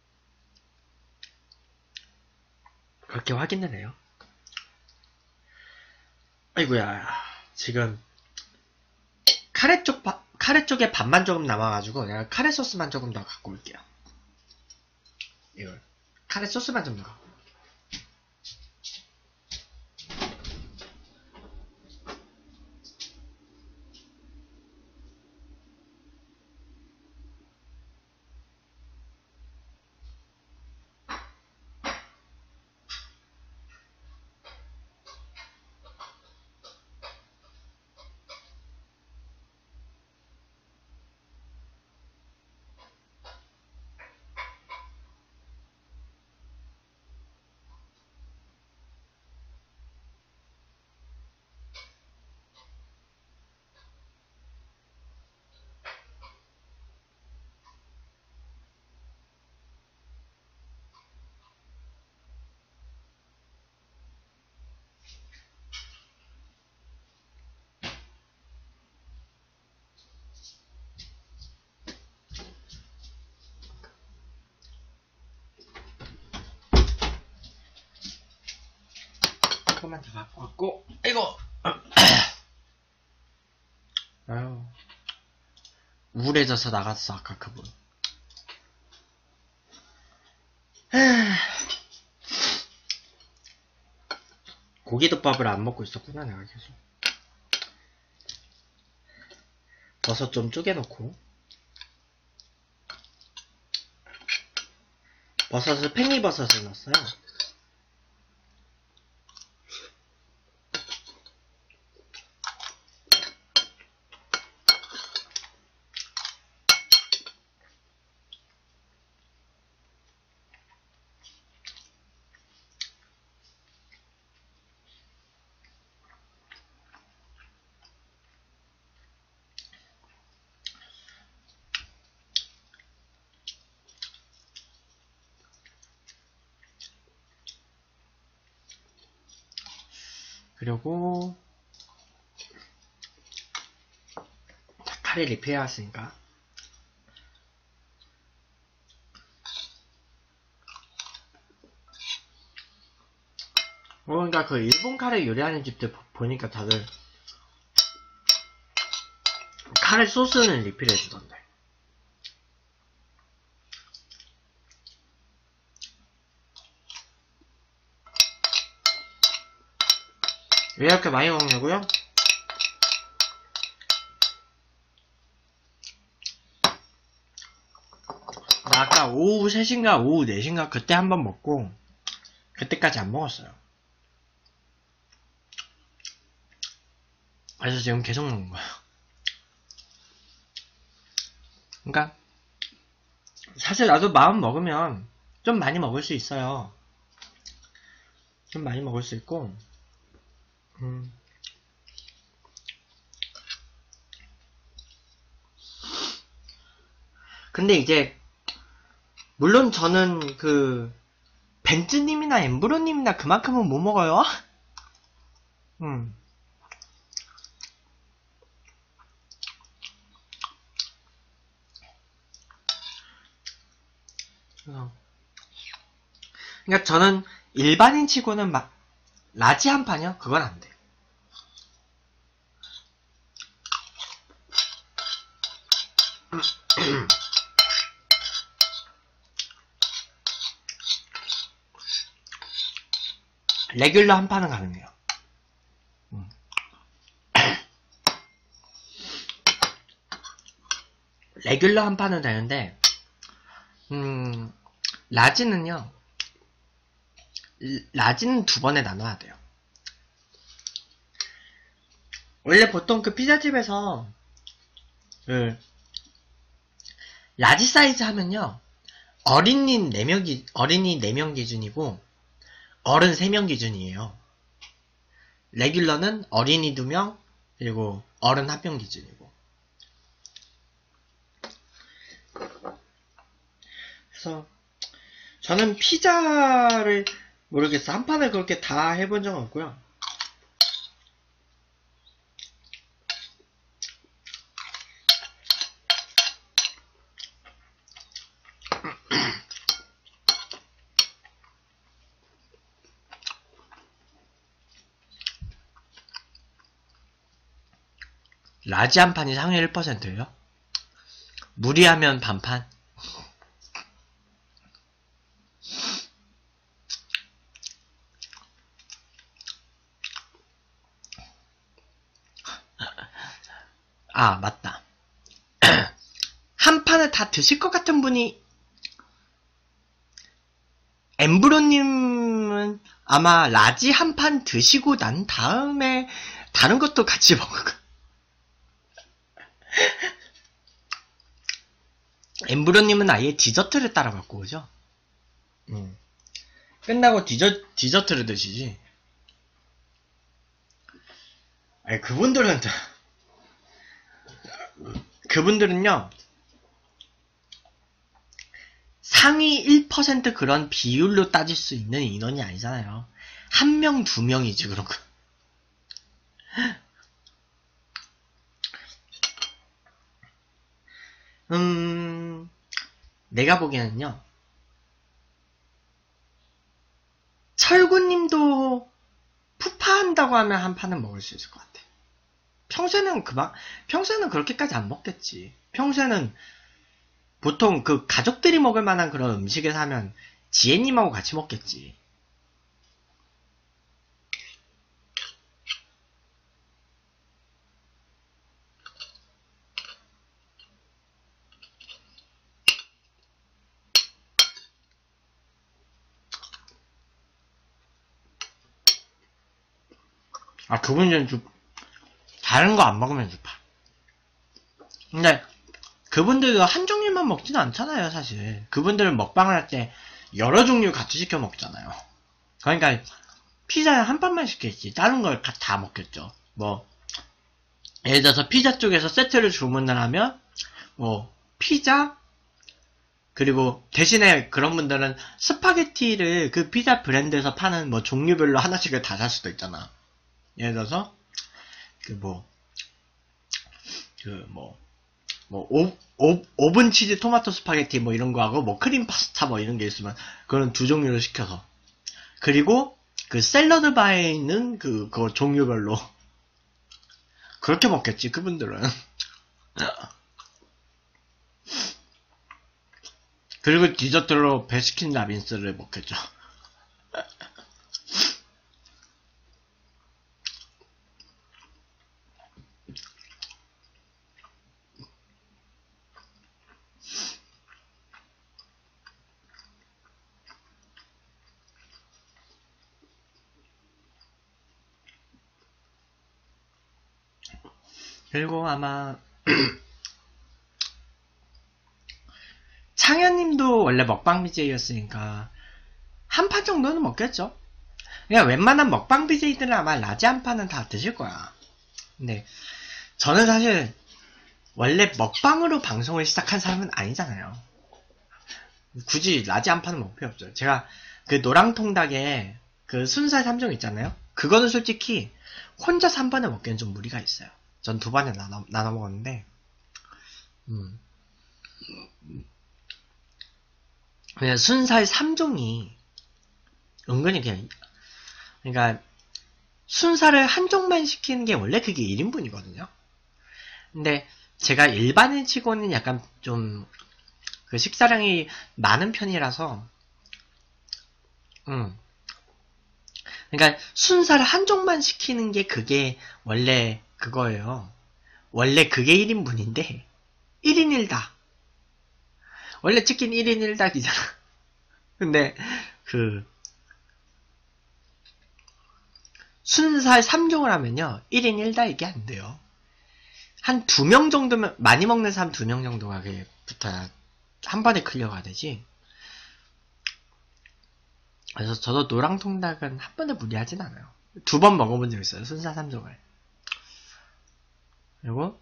그렇게 확인을 해요. 아이고야, 지금 카레 쪽 바, 카레 쪽에 밥만 조금 남아가지고 내가 카레 소스만 조금 더 갖고 올게요. 이걸 카레 소스만 좀 더 갖고. 조금만 더 갖고 왔고, 아이고! 아유, 우울해져서 나갔어, 아까 그분. 고기덮밥을 안 먹고 있었구나, 내가 계속. 버섯 좀 쪼개놓고. 버섯을, 팽이버섯을 넣었어요. 그리고 카레 리필해왔으니까 그러니까 그 일본 카레 요리하는 집들 보니까 다들 카레 소스는 리필해주던데. 왜 이렇게 많이 먹냐고요? 나 아까 오후 세 시인가 오후 네 시인가 그때 한번 먹고 그때까지 안 먹었어요. 그래서 지금 계속 먹는 거예요. 그러니까 사실 나도 마음 먹으면 좀 많이 먹을 수 있어요. 좀 많이 먹을 수 있고 음. 근데 이제 물론 저는 그 벤츠님이나 엠브로님이나 그만큼은 못 먹어요. 음. 그러니까 저는 일반인 치고는 막 라지 한 판이요? 그건 안 돼요. 레귤러 한 판은 가능해요. 음. 레귤러 한 판은 되는데 음, 라지는요. 라지는 두 번에 나눠야 돼요. 원래 보통 그 피자집에서 그 라지 사이즈 하면요. 어린이 네 명 기, 어린이 네 명 기준이고 어른 세 명 기준이에요. 레귤러는 어린이 두 명 그리고 어른 한 명 기준이고. 그래서 저는 피자를 모르겠어. 한 판을 그렇게 다 해본 적은 없고요. 라지 한 판이 상위 일 퍼센트예요? 무리하면 반판? 아, 맞다. 한 판을 다 드실 것 같은 분이 엠브로님은 아마 라지 한 판 드시고 난 다음에 다른 것도 같이 먹을 거. 엠브로님은 아예 디저트를 따라 갖고 오죠. 음. 끝나고 디저, 디저트를 드시지. 아니, 그분들은, 그분들은요, 상위 일 퍼센트 그런 비율로 따질 수 있는 인원이 아니잖아요. 한 명, 두 명이지, 그런 거. 음, 내가 보기에는요, 철구님도 푸파한다고 하면 한 판은 먹을 수 있을 것 같아. 평소에는 그만, 평소에는 그렇게까지 안 먹겠지. 평소에는 보통 그 가족들이 먹을 만한 그런 음식에서 하면 지혜님하고 같이 먹겠지. 아, 그분들은 좀, 다른 거 안 먹으면 좋다. 근데, 그분들도 한 종류만 먹지는 않잖아요, 사실. 그분들은 먹방을 할 때 여러 종류 같이 시켜 먹잖아요. 그러니까, 피자 한 판만 시켰지. 다른 걸 다 먹겠죠. 뭐, 예를 들어서 피자 쪽에서 세트를 주문을 하면, 뭐, 피자, 그리고 대신에 그런 분들은 스파게티를 그 피자 브랜드에서 파는 뭐 종류별로 하나씩을 다 살 수도 있잖아. 예를 들어서, 그 뭐, 그 뭐, 뭐, 오, 오, 오븐 치즈 토마토 스파게티 뭐 이런 거 하고, 뭐 크림 파스타 뭐 이런 게 있으면, 그런 두 종류를 시켜서. 그리고, 그 샐러드 바에 있는 그, 그 종류별로. 그렇게 먹겠지, 그분들은. 그리고 디저트로 베스킨 라빈스를 먹겠죠. 그리고 아마 창현님도 원래 먹방 비제이였으니까 한 판 정도는 먹겠죠. 그냥 웬만한 먹방 비제이들은 아마 라지 한 판은 다 드실 거야. 근데 저는 사실 원래 먹방으로 방송을 시작한 사람은 아니잖아요. 굳이 라지 한 판은 먹을 필요 없죠. 제가 그 노랑통닭에 그 순살 삼 종 있잖아요. 그거는 솔직히 혼자서 한 번에 먹기엔 좀 무리가 있어요. 전 두 번에 나눠, 나눠 먹었는데 음. 그냥 순살 삼 종이 은근히 그냥 그러니까 순살을 한 종만 시키는 게 원래 그게 일 인분이거든요. 근데 제가 일반인 치고는 약간 좀 그 식사량이 많은 편이라서 음. 그러니까 순살 한 종만 시키는 게 그게 원래 그거예요. 원래 그게 일 인분인데 일 인 일 닭. 원래 치킨 일 인 일 닭이잖아. 근데 그 순살 삼 종을 하면요. 일 인 일 닭 이게 안 돼요. 한 두 명 정도면 많이 먹는 사람 두 명 정도가 그게 붙어야 한 번에 클리어가 되지. 그래서 저도 노랑통닭은 한 번에 무리하진 않아요. 두 번 먹어본 적 있어요. 순살 삼 종을. 그리고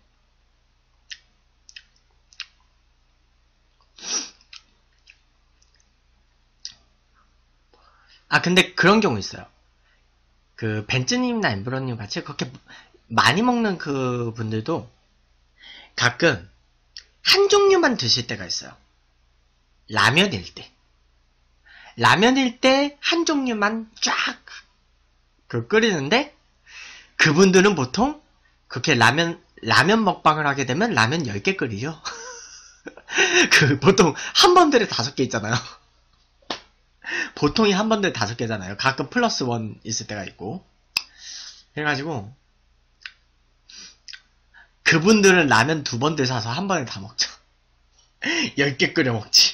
아, 근데 그런 경우 있어요. 그, 벤츠님이나 엠브로님 같이 그렇게 많이 먹는 그 분들도 가끔 한 종류만 드실 때가 있어요. 라면일 때. 라면일 때 한 종류만 쫙 그 끓이는데 그분들은 보통 그렇게 라면 라면 먹방을 하게 되면 라면 열 개 끓이죠. 그 보통 한 번들에 다섯 개 있잖아요. 보통이 한 번들에 다섯 개잖아요. 가끔 플러스 원 있을 때가 있고. 그래가지고 그분들은 라면 두 번들 사서 한 번에 다 먹죠. 열 개 끓여 먹지.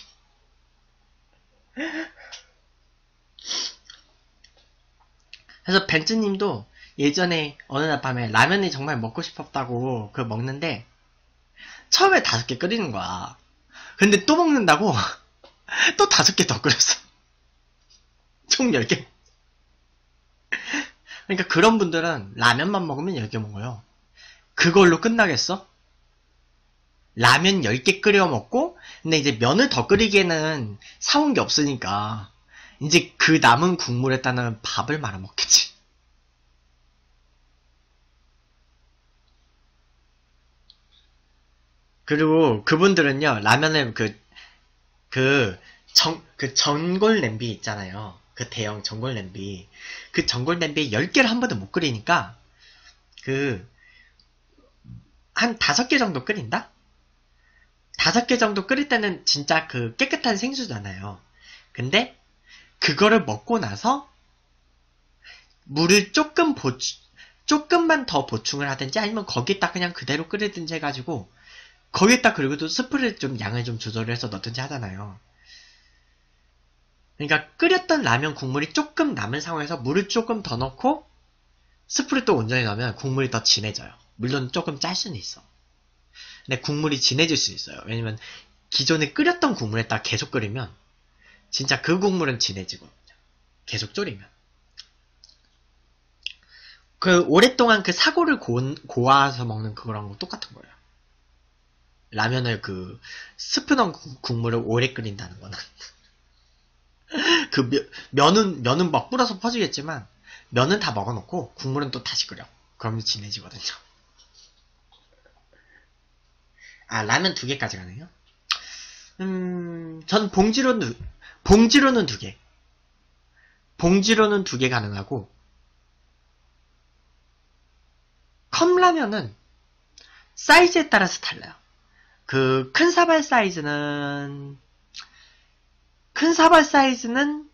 그래서 벤츠님도 예전에 어느 날 밤에 라면이 정말 먹고 싶었다고 그 먹는데 처음에 다섯 개 끓이는 거야. 근데 또 먹는다고 또 다섯 개 더 끓였어. 총 열 개. 그러니까 그런 분들은 라면만 먹으면 열 개 먹어요. 그걸로 끝나겠어? 라면 열 개 끓여 먹고 근데 이제 면을 더 끓이기에는 사온 게 없으니까 이제 그 남은 국물에다는 밥을 말아 먹겠지. 그리고 그분들은요 라면을 그 그 정 그 전골 냄비 있잖아요. 그 대형 전골 냄비. 그 전골 냄비에 열 개를 한 번도 못 끓이니까 그 한 다섯 개 정도 끓인다? 다섯 개 정도 끓일 때는 진짜 그 깨끗한 생수잖아요. 근데 그거를 먹고 나서 물을 조금 보충 조금만 더 보충을 하든지 아니면 거기다 그냥 그대로 끓이든지 해가지고 거기다 그리고 또 스프를 좀 양을 좀 조절해서 넣든지 하잖아요. 그러니까 끓였던 라면 국물이 조금 남은 상황에서 물을 조금 더 넣고 스프를 또 온전히 넣으면 국물이 더 진해져요. 물론 조금 짤 수는 있어. 근데 국물이 진해질 수 있어요. 왜냐면 기존에 끓였던 국물에다 계속 끓이면 진짜 그 국물은 진해지거든요. 계속 졸이면. 그 오랫동안 그 사골을 고, 고아서 먹는 그거랑 뭐 똑같은 거예요. 라면을 그 스프 넣은 국물을 오래 끓인다는 거는 그 면, 면은 면은 막 불어서 퍼지겠지만 면은 다 먹어놓고 국물은 또 다시 끓여. 그러면 진해지거든요. 아 라면 두 개까지 가네요. 음, 전 봉지로는 봉지로는 두 개. 봉지로는 두 개 가능하고 컵라면은 사이즈에 따라서 달라요. 그 큰 사발 사이즈는 큰 사발 사이즈는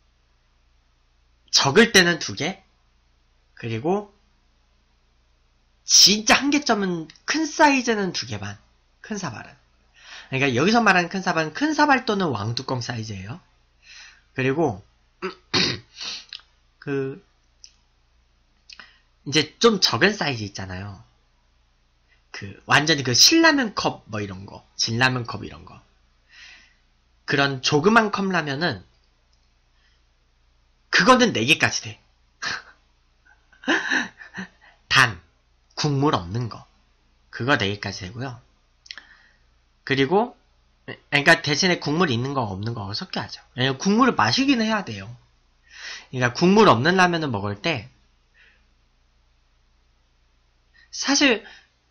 적을 때는 두 개, 그리고 진짜 한계점은 큰 사이즈는 두 개만. 큰 사발은. 그러니까 여기서 말하는 큰 사발은 큰 사발 또는 왕뚜껑 사이즈예요. 그리고 그 이제 좀 적은 사이즈 있잖아요. 그 완전히 그 신라면 컵 뭐 이런 거, 진라면 컵 이런 거. 그런 조그만 컵라면은 그거는 네 개까지 돼. 단 국물 없는 거. 그거 네 개까지 되고요. 그리고 그러니까 대신에 국물 있는 거 없는 거 섞여야죠. 왜냐면 국물을 마시기는 해야 돼요. 그러니까 국물 없는 라면을 먹을 때 사실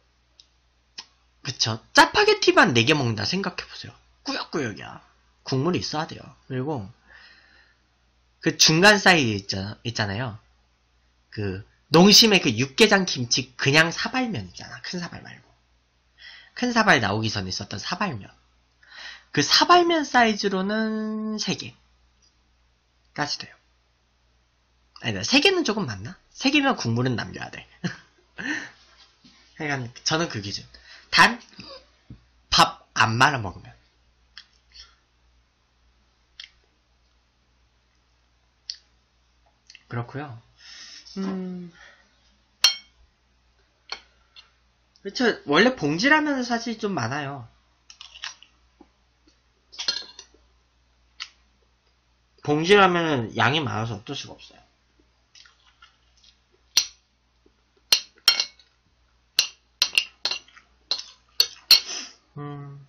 그쵸 짜파게티만 네 개 먹는다 생각해보세요. 꾸역꾸역이야. 국물이 있어야 돼요. 그리고 그 중간 사이즈 있잖아, 있잖아요. 그 농심의 그 육개장 김치 그냥 사발면 있잖아. 큰 사발 말고. 큰 사발 나오기 전에 있었던 사발면. 그 사발면 사이즈로는 세 개까지 돼요. 아니다, 세 개는 조금 많나? 세 개면 국물은 남겨야 돼. 그러니까 저는 그 기준. 단 밥 안 말아 먹으면. 그렇고요. 음. 그쵸. 원래 봉지라면 사실 좀 많아요. 봉지라면은 양이 많아서 어쩔 수가 없어요. 음.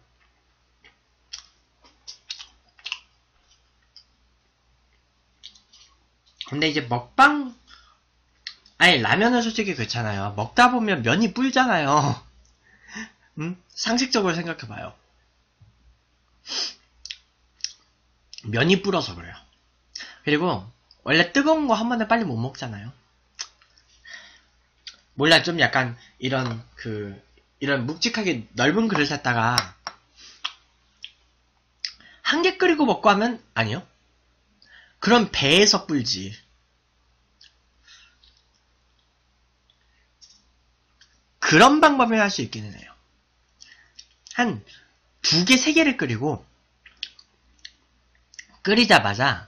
근데 이제 먹방, 아니, 라면은 솔직히 그렇잖아요. 먹다 보면 면이 불잖아요. 음? 상식적으로 생각해봐요. 면이 불어서 그래요. 그리고, 원래 뜨거운 거 한 번에 빨리 못 먹잖아요. 몰라, 좀 약간, 이런, 그, 이런 묵직하게 넓은 그릇에다가, 한 개 끓이고 먹고 하면, 아니요. 그럼 배에서 불지. 그런 방법을 할 수 있기는 해요. 한 두 개, 세 개를 끓이고 끓이자마자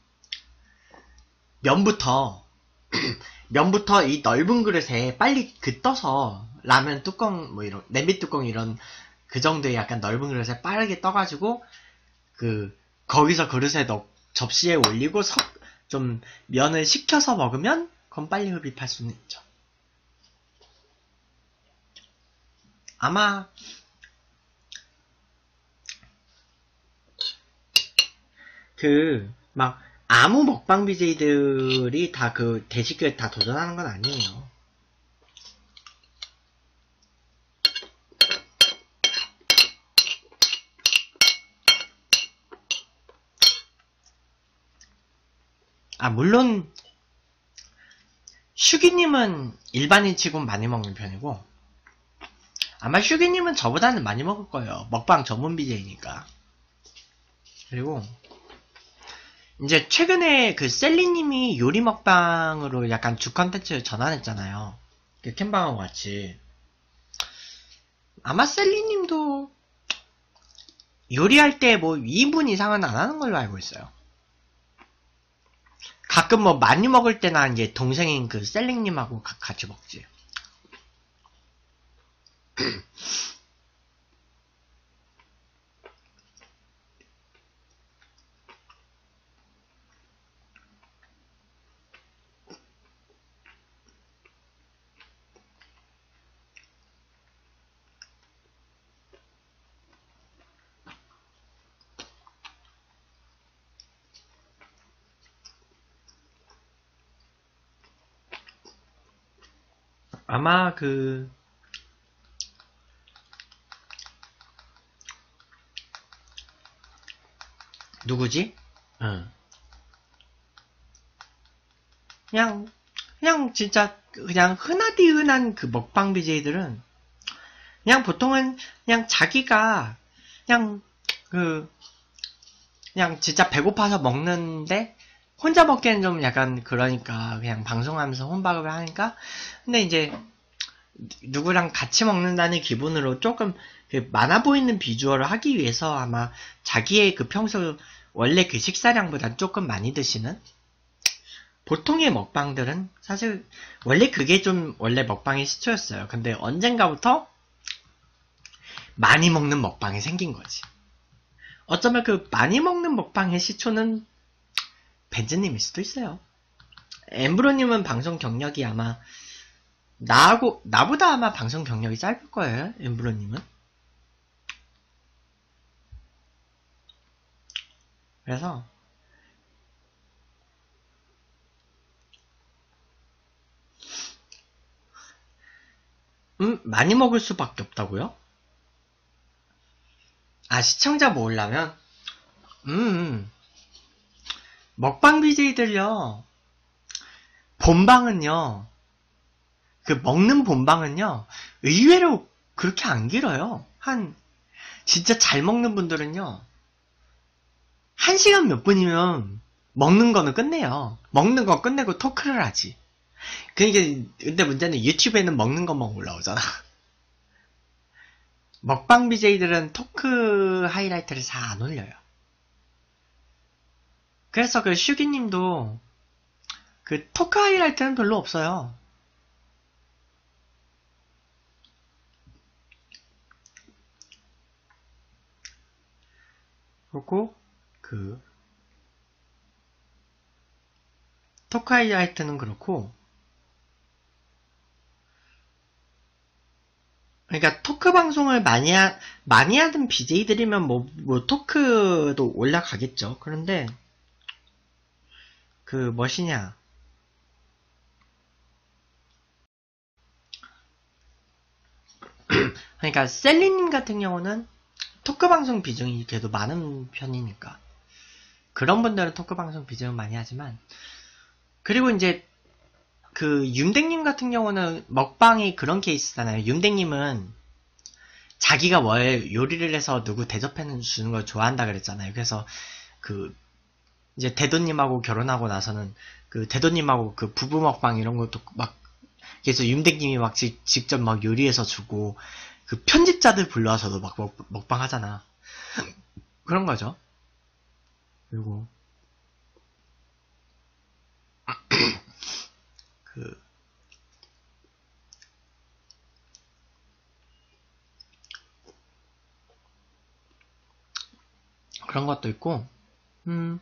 면부터 면부터 이 넓은 그릇에 빨리 그 떠서 라면 뚜껑 뭐 이런 냄비 뚜껑 이런 그 정도의 약간 넓은 그릇에 빠르게 떠가지고 그 거기서 그릇에 넣 접시에 올리고 석, 좀 면을 식혀서 먹으면 그건 빨리 흡입할 수는 있죠. 아마 그 막 아무 먹방 비제이들이 다 그 대식을 다 도전하는 건 아니에요. 아 물론 슈기님은 일반인 치고 많이 먹는 편이고 아마 슈기님은 저보다는 많이 먹을 거예요. 먹방 전문 비제이니까. 그리고 이제 최근에 그 셀리님이 요리 먹방으로 약간 주 컨텐츠 전환했잖아요. 그 캠방하고 같이. 아마 셀리님도 요리할 때 뭐 이 분 이상은 안 하는 걸로 알고 있어요. 가끔 뭐 많이 먹을 때나 이제 동생인 그 셀링님하고 같이 먹지. 아마 그 누구지? 응. 그냥 그냥 진짜 그냥 흔하디 흔한 그 먹방 비제이들은 그냥 보통은 그냥 자기가 그냥 그 그냥 진짜 배고파서 먹는데 혼자 먹기엔 좀 약간 그러니까 그냥 방송하면서 혼밥을 하니까 근데 이제 누구랑 같이 먹는다는 기분으로 조금 그 많아 보이는 비주얼을 하기 위해서 아마 자기의 그 평소 원래 그 식사량보다 조금 많이 드시는 보통의 먹방들은 사실 원래 그게 좀 원래 먹방의 시초였어요. 근데 언젠가부터 많이 먹는 먹방이 생긴 거지. 어쩌면 그 많이 먹는 먹방의 시초는 벤즈님일 수도 있어요. 엠브로님은 방송 경력이 아마 나하고 나보다 아마 방송 경력이 짧을 거예요. 엠브로님은. 그래서 음 많이 먹을 수밖에 없다고요? 아 시청자 모으려면 음 먹방 비제이들요 본방은요 그 먹는 본방은요 의외로 그렇게 안 길어요. 한 진짜 잘 먹는 분들은요 한 시간 몇 분이면 먹는 거는 끝내요. 먹는 거 끝내고 토크를 하지. 그러니까 근데 문제는 유튜브에는 먹는 것만 올라오잖아. 먹방 비제이들은 토크 하이라이트를 잘 안 올려요. 그래서 그 슈기님도 그 토크 하이라이트는 별로 없어요. 그리고 그 토크 하이라이트는 그렇고 그러니까 토크 방송을 많이 하, 많이 하던 비제이들이면 뭐, 뭐 토크도 올라가겠죠. 그런데 그 뭐시냐, 그러니까 셀리님 같은 경우는 토크방송 비중이 그래도 많은 편이니까 그런 분들은 토크방송 비중을 많이 하지만, 그리고 이제 그 윤댕님 같은 경우는 먹방이 그런 케이스잖아요. 윤댕님은 자기가 뭘 요리를 해서 누구 대접해 주는 걸 좋아한다 그랬잖아요. 그래서 그 이제 대도님하고 결혼하고 나서는 그 대도님하고 그 부부 먹방 이런 것도 막, 그래서 윤댕님이 막 지, 직접 막 요리해서 주고, 그 편집자들 불러와서도 막 먹, 먹방 하잖아. 그런 거죠. 그리고 그 그런 것도 있고, 음,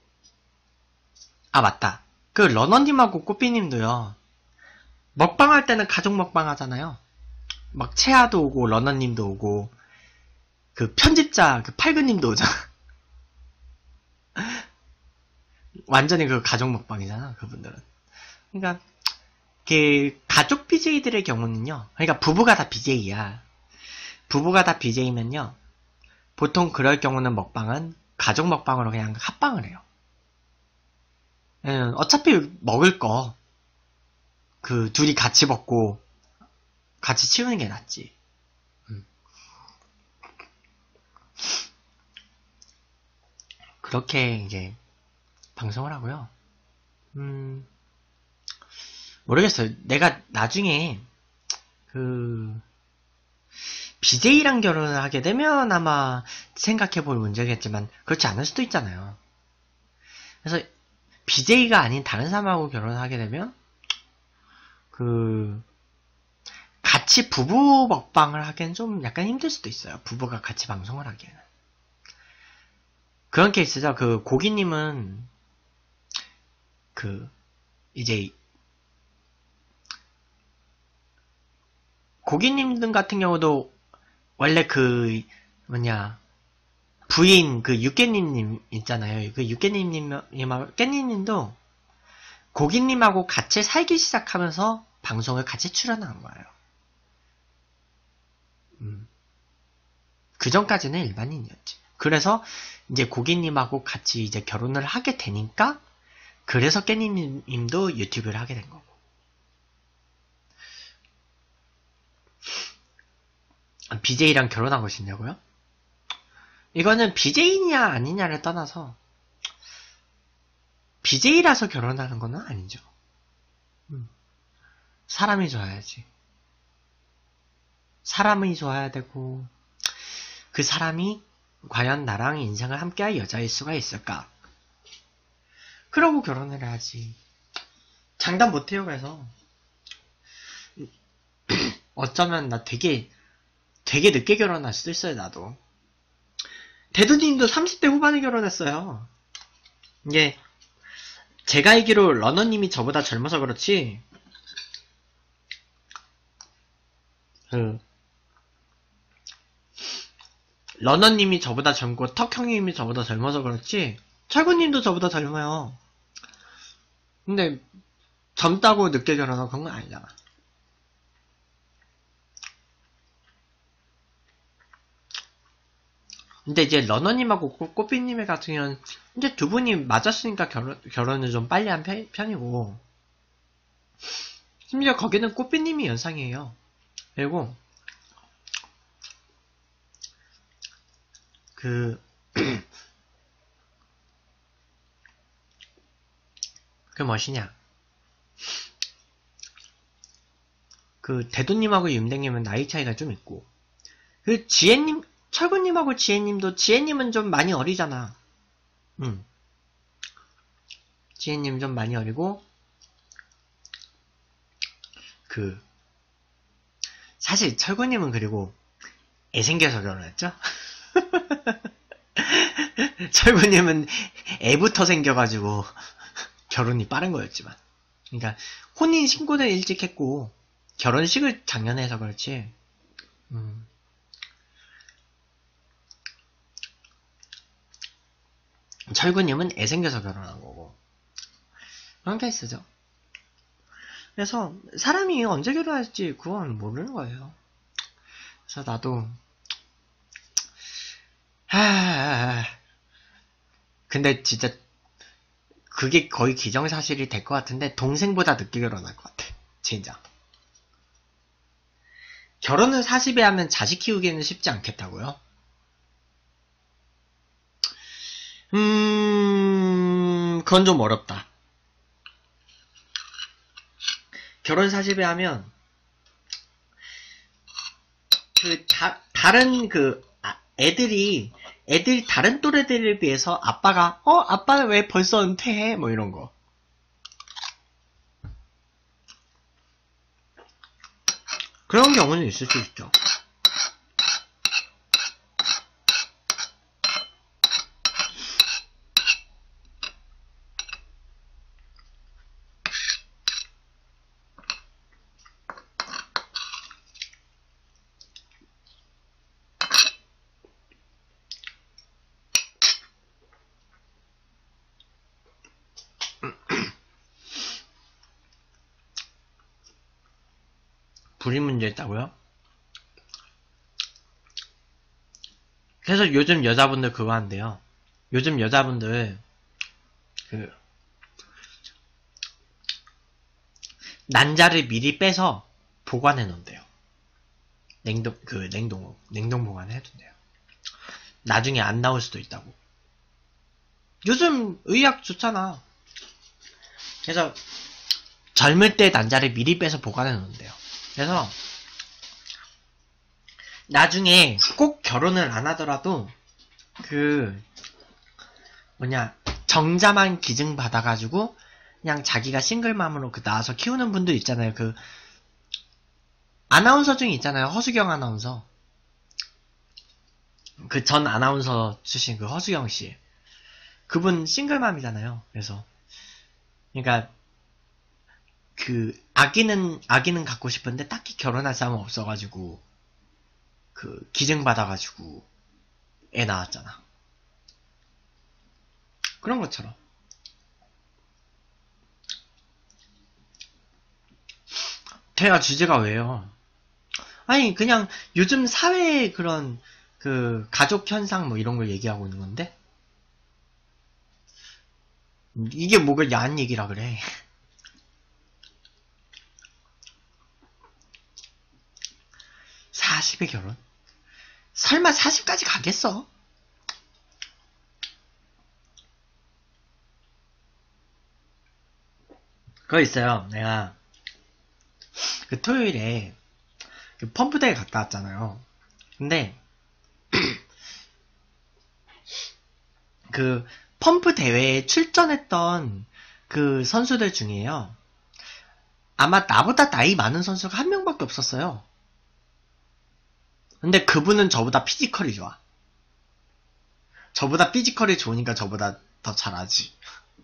아 맞다. 그 러너님하고 꼬삐님도요. 먹방 할 때는 가족 먹방 하잖아요. 막 채아도 오고 러너님도 오고 그 편집자 그 팔근님도 오잖아. 완전히 그 가족 먹방이잖아 그분들은. 그러니까 그 가족 비제이들의 경우는요. 그러니까 부부가 다 비제이야. 부부가 다 비제이면요. 보통 그럴 경우는 먹방은 가족 먹방으로 그냥 합방을 해요. 음, 어차피 먹을 거 그 둘이 같이 먹고 같이 치우는 게 낫지. 음. 그렇게 이제 방송을 하고요. 음, 모르겠어요. 내가 나중에 그 비제이랑 결혼을 하게 되면 아마 생각해볼 문제겠지만 그렇지 않을 수도 있잖아요. 그래서 비제이가 아닌 다른 사람하고 결혼을 하게 되면 그 같이 부부 먹방을 하기엔 좀 약간 힘들 수도 있어요. 부부가 같이 방송을 하기에는. 그런 케이스죠. 그 고기님은 그 이제 고기님 같은 경우도 원래 그 뭐냐 부인 그 육개님님 있잖아요. 그 육개님님하고 깻님님도 고기님하고 같이 살기 시작하면서 방송을 같이 출연한 거예요. 음. 그 전까지는 일반인이었지. 그래서 이제 고기님하고 같이 이제 결혼을 하게 되니까 그래서 깻님님도 유튜브를 하게 된 거고. 비제이랑 결혼하고 싶냐고요? 이거는 비제이냐 아니냐를 떠나서 비제이라서 결혼하는 건 아니죠. 음. 사람이 좋아야지. 사람이 좋아야 되고 그 사람이 과연 나랑 인생을 함께할 여자일 수가 있을까? 그러고 결혼을 해야지. 장담 못해요. 그래서 어쩌면 나 되게 되게 늦게 결혼할 수도 있어요. 나도. 대두님도 삼십 대 후반에 결혼했어요. 이게 제가 알기로 러너님이 저보다 젊어서 그렇지 그 러너님이 저보다 젊고 턱형님이 저보다 젊어서 그렇지 철구님도 저보다 젊어요. 근데 젊다고 늦게 결혼하고 그런 건 아니잖아. 근데 이제 러너님하고 꼬삐님 같은 경우는 이제 두 분이 맞았으니까 결혼, 결혼을 좀 빨리 한 편, 편이고 심지어 거기는 꼬삐님이 연상이에요. 그리고 그, 그 뭐시냐. 그 대도님하고 윤댕님은 나이 차이가 좀 있고 그 지혜님, 철구님하고 지혜님도 지혜님은 좀 많이 어리잖아. 응. 지혜님 좀 많이 어리고 그 사실 철구님은 그리고 애생겨서 결혼했죠? 철구님은 애부터 생겨가지고 결혼이 빠른 거였지만 그러니까 혼인 신고는 일찍 했고 결혼식을 작년에 해서 그렇지 음. 철구님은 애생겨서 결혼한 거고 그런 케이스죠. 그래서 사람이 언제 결혼할지 그건 모르는 거예요. 그래서 나도 하 근데 진짜 그게 거의 기정사실이 될 것 같은데 동생보다 늦게 결혼할 것 같아. 진짜. 결혼을 사십에 하면 자식 키우기에는 쉽지 않겠다고요? 음... 그건 좀 어렵다. 결혼 사십에 하면 그 다, 다른 그 아, 애들이 애들 다른 또래들에 비해서 아빠가 어 아빠는 왜 벌써 은퇴해 뭐 이런 거 그런 경우는 있을 수 있죠. 불임 문제 있다고요? 그래서 요즘 여자분들 그거 한대요. 요즘 여자분들 그 난자를 미리 빼서 보관해 놓는데요. 냉동 그 냉동 냉동 보관해 둔대요. 나중에 안 나올 수도 있다고. 요즘 의학 좋잖아. 그래서 젊을 때 난자를 미리 빼서 보관해 놓는데요. 그래서 나중에 꼭 결혼을 안 하더라도 그 뭐냐 정자만 기증 받아가지고 그냥 자기가 싱글맘으로 그 낳아서 키우는 분들 있잖아요. 그 아나운서 중에 있잖아요. 허수경 아나운서. 그 전 아나운서 출신 그 허수경 씨. 그분 싱글맘이잖아요. 그래서 그러니까 그 아기는 아기는 갖고 싶은데 딱히 결혼할 사람은 없어가지고 그 기증 받아가지고 애 낳았잖아. 그런 것처럼. 대화 주제가 왜요? 아니 그냥 요즘 사회의 그런 그 가족 현상 뭐 이런 걸 얘기하고 있는 건데 이게 뭐가 야한 얘기라 그래. 사십에 결혼? 설마 사십까지 가겠어? 그거 있어요. 내가 그 토요일에 그 펌프대회 갔다 왔잖아요. 근데 그 펌프 대회에 출전했던 그 선수들 중에요. 아마 나보다 나이 많은 선수가 한 명밖에 없었어요. 근데 그분은 저보다 피지컬이 좋아. 저보다 피지컬이 좋으니까 저보다 더 잘하지.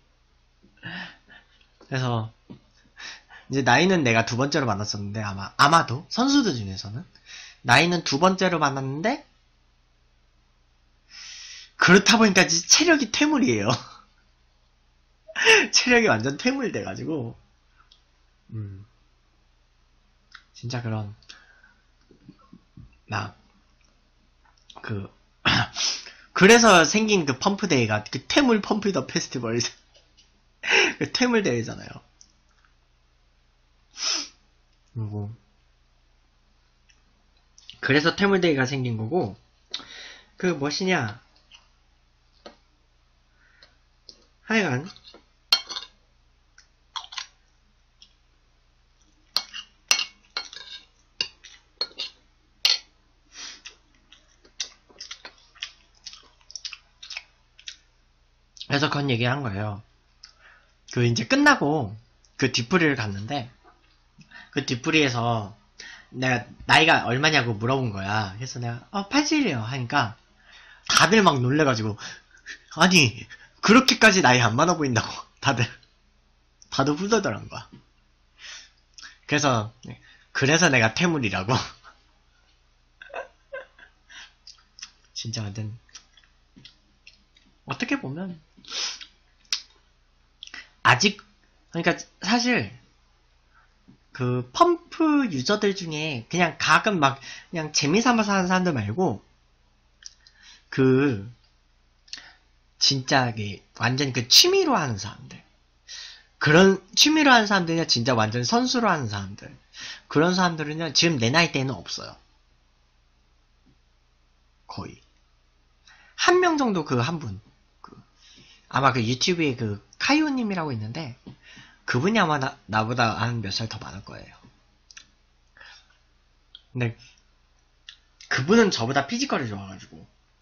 그래서 이제 나이는 내가 두 번째로 만났었는데 아마 아마도 선수들 중에서는 나이는 두 번째로 만났는데 그렇다 보니까 체력이 퇴물이에요. 체력이 완전 퇴물돼가지고 음 진짜 그런 나 그 그래서 생긴 그 펌프 대회가 그 퇴물 펌프더 페스티벌 그 퇴물 대회잖아요. 그리고 그래서 퇴물 대회가 생긴 거고 그 무엇이냐 하여간 그래서 그런 얘기 한 거예요. 그 이제 끝나고 그 뒷풀이를 갔는데 그 뒷풀이에서 내가 나이가 얼마냐고 물어본 거야. 그래서 내가 어 팔십이에요 하니까 다들 막 놀래가지고 아니 그렇게까지 나이 안 많아 보인다고 다들 다들 후덜덜한 거야. 그래서 그래서 내가 태물이라고. 진짜 완전 어떻게 보면 아직 그러니까 사실 그 펌프 유저들 중에 그냥 가끔 막 그냥 재미삼아서 하는 사람들 말고 그 진짜 그 완전 그 취미로 하는 사람들, 그런 취미로 하는 사람들은요 진짜 완전 선수로 하는 사람들, 그런 사람들은요 지금 내 나이 때는 없어요. 거의 한 명 정도, 그 한 분, 그 아마 그 유튜브에 그 카이오님이라고 있는데 그분이 아마 나, 나보다 한 몇 살 더 많을 거예요. 근데 그분은 저보다 피지컬이 좋아가지고.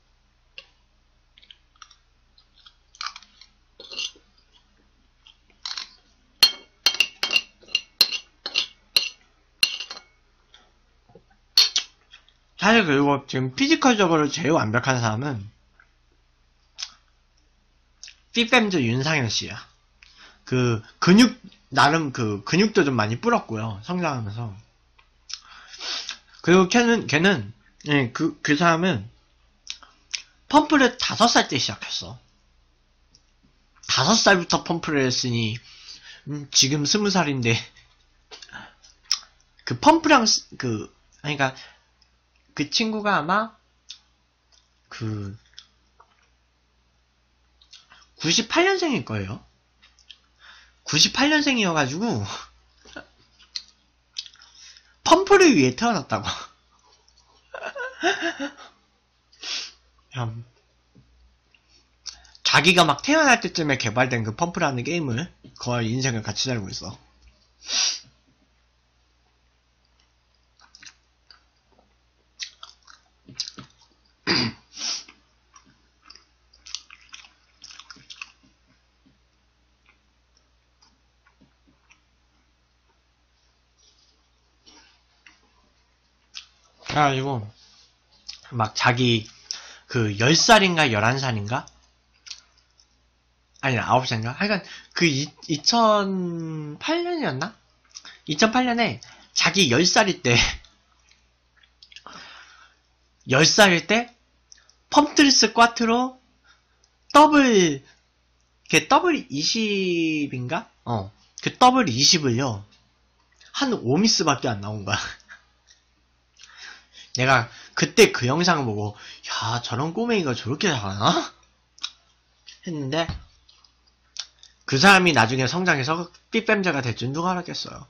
사실 그리고 지금 피지컬적으로 제일 완벽한 사람은 삐뱀즈 윤상현 씨야. 그 근육, 나름 그 근육도 좀 많이 불었고요, 성장하면서. 그리고 걔는 걔는 예, 그, 그 사람은 펌프를 다섯 살 때 시작했어. 다섯 살부터 펌프를 했으니 음, 지금 스무 살인데 그 펌프랑 그 그러니까 그 친구가 아마 그 구십팔 년생일 거예요. 구십팔 년생이어가지고 펌프를 위해 태어났다고. 참, 자기가 막 태어날 때쯤에 개발된 그 펌프라는 게임을 거의 인생을 같이 살고 있어. 그래가지고 막 자기 그 열 살인가 열한 살인가? 아니 아홉 살인가? 하여간 그 이천팔 년이었나? 이천팔 년에 자기 열 살일 때 열 살일 때 펌트리스 꽈트로 더블, 걔 더블 이십인가? 어, 그 더블 이십을요 한 오 미스밖에 안 나온 거야. 내가 그때 그 영상을 보고 야, 저런 꼬맹이가 저렇게 잘하나? 했는데 그 사람이 나중에 성장해서 삐뱀자가 될 줄 누가 알았겠어요.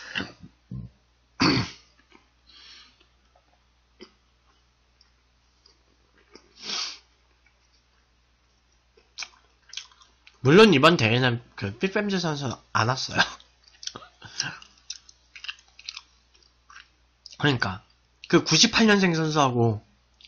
물론 이번 대회는 그 삐뱀즈 선수 안 왔어요. 그러니까 그 구십팔 년생 선수하고,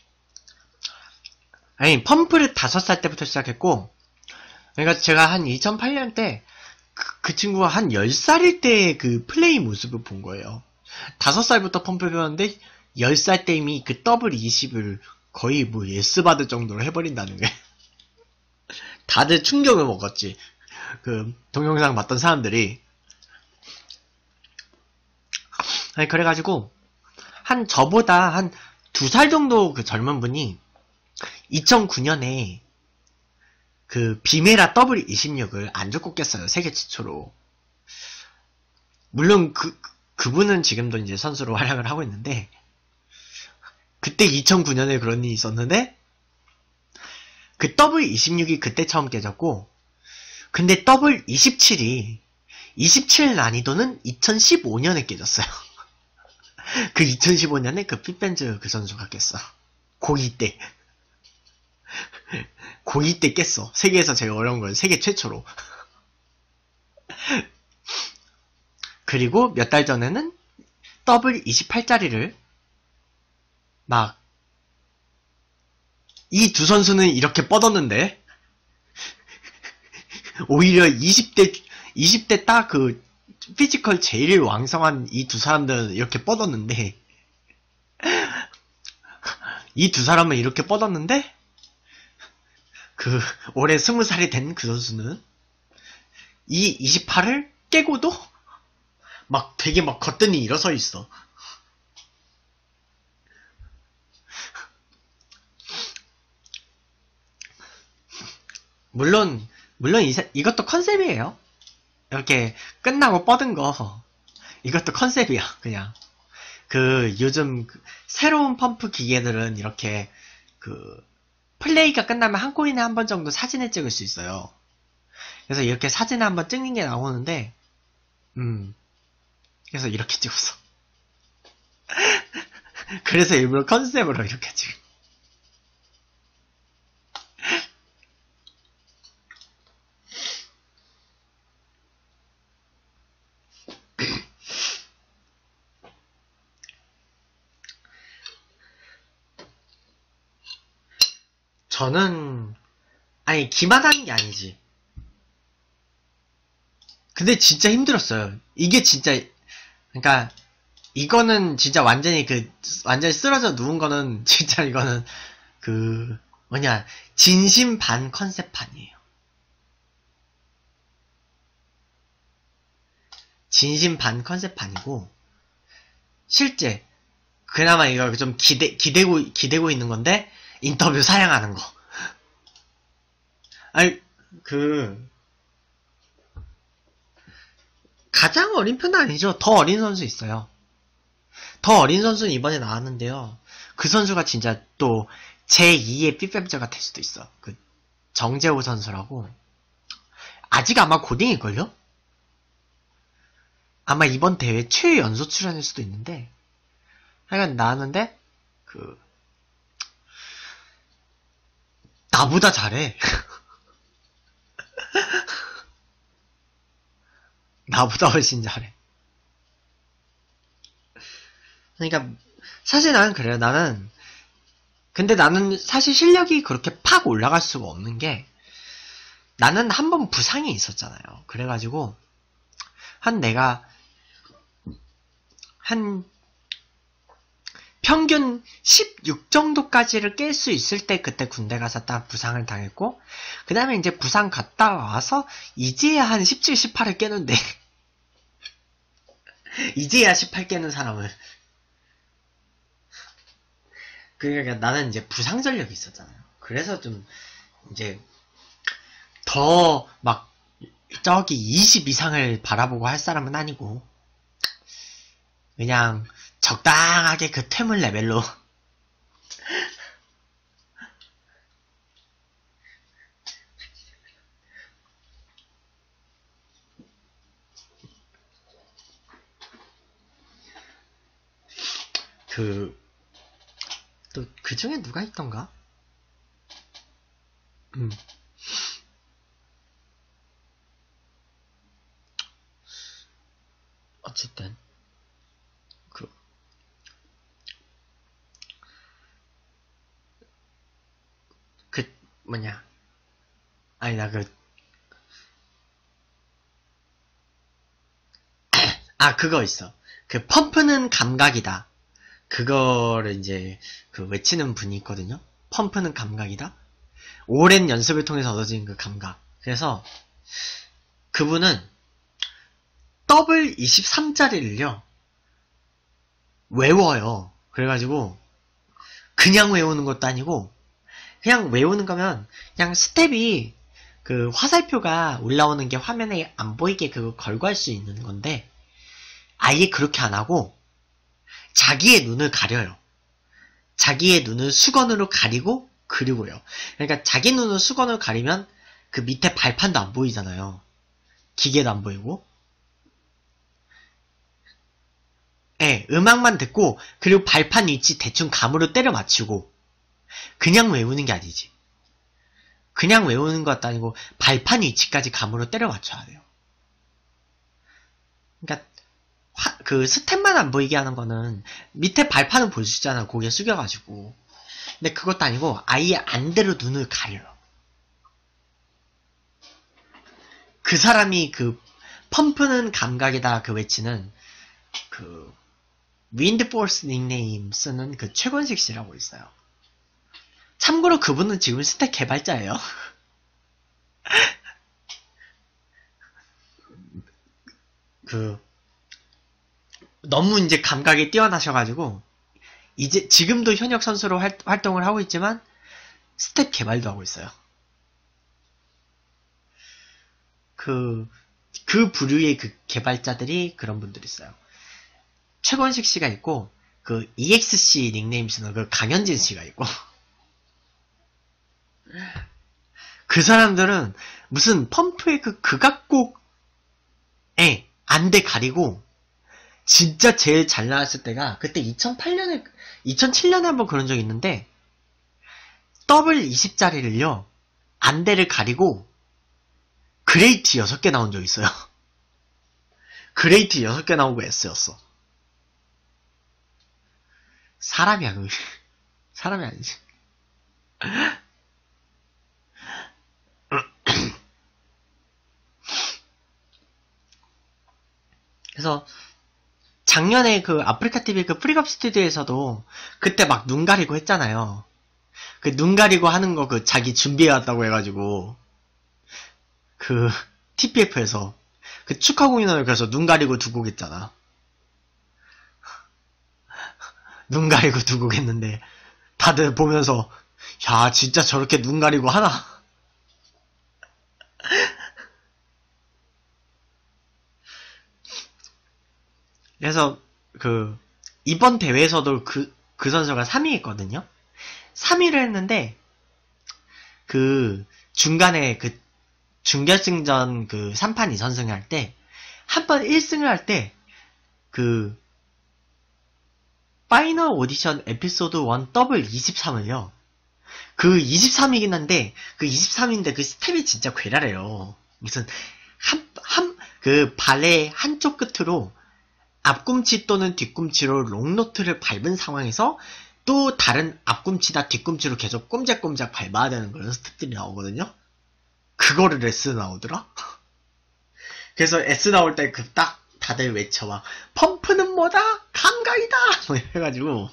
아니 펌프를 다섯 살 때부터 시작했고, 그러니까 제가 한 이천팔 년 때 그, 그 친구가 한 열 살일 때 그 플레이 모습을 본 거예요. 다섯 살부터 펌프 배웠는데 열 살 때 이미 그 더블 이십을 거의 뭐 예스 받을 정도로 해버린다는 게 다들 충격을 먹었지. 그 동영상 봤던 사람들이. 아니 그래가지고 한 저보다 한 두 살 정도 그 젊은 분이 이천구 년에 그 비메라 더블 이십육을 안 죽고 깼어요. 세계 최초로. 물론 그 그분은 지금도 이제 선수로 활약을 하고 있는데, 그때 이천구 년에 그런 일이 있었는데 그 더블 이십육이 그때 처음 깨졌고, 근데 더블 이십칠이 이십칠 난이도는 이천십오 년에 깨졌어요. 그 이천십오 년에 그 핏밴즈 그 선수가 깼어. 고이 때. 고이 때 깼어. 세계에서 제일 어려운 건 세계 최초로. 그리고 몇 달 전에는 더블 이십팔짜리를 막, 이 두 선수는 이렇게 뻗었는데 오히려 이십 대 이십 대 딱 그 피지컬 제일 왕성한 이 두 사람들은 이렇게 뻗었는데, 이 두 사람은 이렇게 뻗었는데 그 올해 스무 살이 된 그 선수는 이 이십팔을 깨고도 막 되게 막 거뜬히 일어서 있어. 물론 물론 이, 이것도 컨셉이에요. 이렇게 끝나고 뻗은 거 이것도 컨셉이야. 그냥 그 요즘 그 새로운 펌프 기계들은 이렇게 그 플레이가 끝나면 한 코인에 한 번 정도 사진을 찍을 수 있어요. 그래서 이렇게 사진을 한번 찍는 게 나오는데 음 그래서 이렇게 찍었어. 그래서 일부러 컨셉으로 이렇게 찍은. 저는 아니 기만하는 게 아니지. 근데 진짜 힘들었어요. 이게 진짜 그러니까 이거는 진짜 완전히 그 완전히 쓰러져 누운 거는 진짜 이거는 그 뭐냐 진심 반 컨셉판이에요. 진심 반 컨셉판이고 실제 그나마 이거 좀 기대 기대고 기대고 있는 건데 인터뷰 사양하는 거. 아니 그 가장 어린 편은 아니죠. 더 어린 선수 있어요. 더 어린 선수는 이번에 나왔는데요. 그 선수가 진짜 또 제이의 삐뺨자가 될 수도 있어. 그 정재호 선수라고. 아직 아마 고딩일걸요? 아마 이번 대회 최연소 출연일 수도 있는데 하여간 나왔는데 그 나보다 잘해. 나보다 훨씬 잘해. 그러니까 사실 나는 그래요. 나는 근데 나는 사실 실력이 그렇게 팍 올라갈 수가 없는 게 나는 한 번 부상이 있었잖아요. 그래가지고 한 내가 한 평균 십육 정도까지를 깰 수 있을 때 그때 군대 가서 딱 부상을 당했고 그 다음에 이제 부상 갔다 와서 이제야 한 십칠, 십팔을 깨는데 이제야 십팔 깨는 사람을 그러니까 나는 이제 부상 전력이 있었잖아요. 그래서 좀 이제 더 막 저기 이십 이상을 바라보고 할 사람은 아니고 그냥 적당하게 그 퇴물 레벨로 그 또 그 중에 누가 있던가? 음. 어쨌든 그 그 뭐냐 아니 나 그 아 그거 있어. 그 펌프는 감각이다. 그거를 이제 그 외치는 분이 있거든요. 펌프는 감각이다. 오랜 연습을 통해서 얻어진 그 감각. 그래서 그분은 더블 이십삼짜리를요 외워요. 그래가지고 그냥 외우는 것도 아니고 그냥 외우는 거면 그냥 스텝이 그 화살표가 올라오는 게 화면에 안 보이게 그거 걸고 할 수 있는 건데 아예 그렇게 안 하고 자기의 눈을 가려요. 자기의 눈을 수건으로 가리고 그리고요. 그러니까 자기 눈을 수건으로 가리면 그 밑에 발판도 안 보이잖아요. 기계도 안 보이고. 예, 음악만 듣고 그리고 발판 위치 대충 감으로 때려 맞추고 그냥 외우는 게 아니지. 그냥 외우는 것도 아니고 발판 위치까지 감으로 때려 맞춰야 돼요. 그러니까 화, 그 스텝만 안 보이게 하는 거는 밑에 발판은 볼 수 있잖아. 고개 숙여가지고. 근데 그것도 아니고 아예 안대로 눈을 가려요. 그 사람이 그 펌프는 감각이다 그 외치는 그 윈드포스 닉네임 쓰는 그 최권식 씨라고 있어요. 참고로 그분은 지금 스택 개발자예요. 그 너무 이제 감각이 뛰어나셔가지고 이제 지금도 현역 선수로 활, 활동을 하고 있지만 스텝 개발도 하고 있어요. 그 그 부류의 그 개발자들이 그런 분들이 있어요. 최건식 씨가 있고, 그 이엑스씨 닉네임 쓰는 그 강현진 씨가 있고, 그 사람들은 무슨 펌프의 그 극악곡에 안대 가리고, 진짜 제일 잘 나왔을 때가, 그때 이천팔 년에, 이천칠 년에 한번 그런 적이 있는데, 더블 이십 짜리를요, 안대를 가리고, 그레이트 여섯 개 나온 적 있어요. 그레이트 여섯 개 나오고 S였어. 사람이야, 그. 사람이 아니지. 그래서, 작년에 그 아프리카티비 그 프리갑 스튜디오에서도 그때 막 눈 가리고 했잖아요. 그 눈 가리고 하는 거 그 자기 준비해왔다고 해가지고, 그 티피에프에서 그 축하 공연을 그래서 눈 가리고 두 곡 했잖아. 눈 가리고 두 곡 했는데 다들 보면서 야 진짜 저렇게 눈 가리고 하나? 그래서 그 이번 대회에서도 그, 그 선수가 삼 위 했거든요. 삼 위를 했는데 그 중간에 그 준결승전 그 삼 판 이 선승을 할 때 한 번 일 승을 할 때 그 파이널 오디션 에피소드 일 더블 이십삼을요. 그 이십삼 위긴 한데 그 이십삼 위인데 그 스텝이 진짜 괴랄해요. 무슨 한 한 그 발의 한쪽 끝으로 앞꿈치 또는 뒤꿈치로 롱노트를 밟은 상황에서 또 다른 앞꿈치나 뒤꿈치로 계속 꼼짝꼼짝 밟아야 되는 그런 스텝들이 나오거든요. 그거를 S 나오더라? 그래서 S 나올 때 그 딱 다들 외쳐 막 펌프는 뭐다? 감각이다! 뭐 해가지고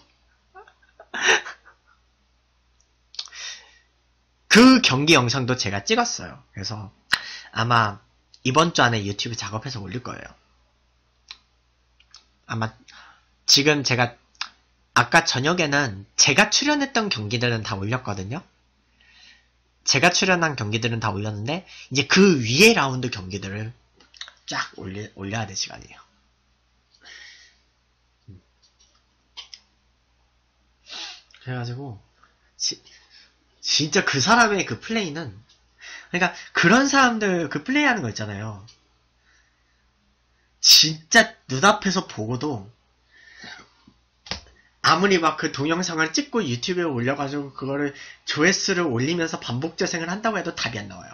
그 경기 영상도 제가 찍었어요. 그래서 아마 이번 주 안에 유튜브 작업해서 올릴 거예요. 아마 지금 제가 아까 저녁에는 제가 출연했던 경기들은 다 올렸거든요. 제가 출연한 경기들은 다 올렸는데 이제 그 위에 라운드 경기들을 쫙 올리, 올려야 될 시간이에요. 그래가지고 지, 진짜 그 사람의 그 플레이는 그러니까 그런 사람들 그 플레이하는 거 있잖아요. 진짜 눈앞에서 보고도 아무리 막 그 동영상을 찍고 유튜브에 올려가지고 그거를 조회수를 올리면서 반복 재생을 한다고 해도 답이 안 나와요.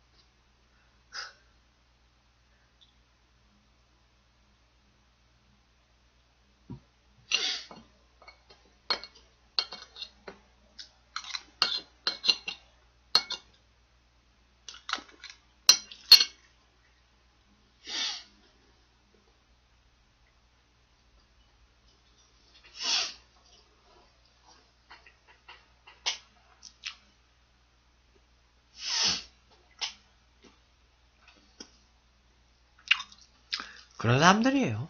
그런 사람들이에요.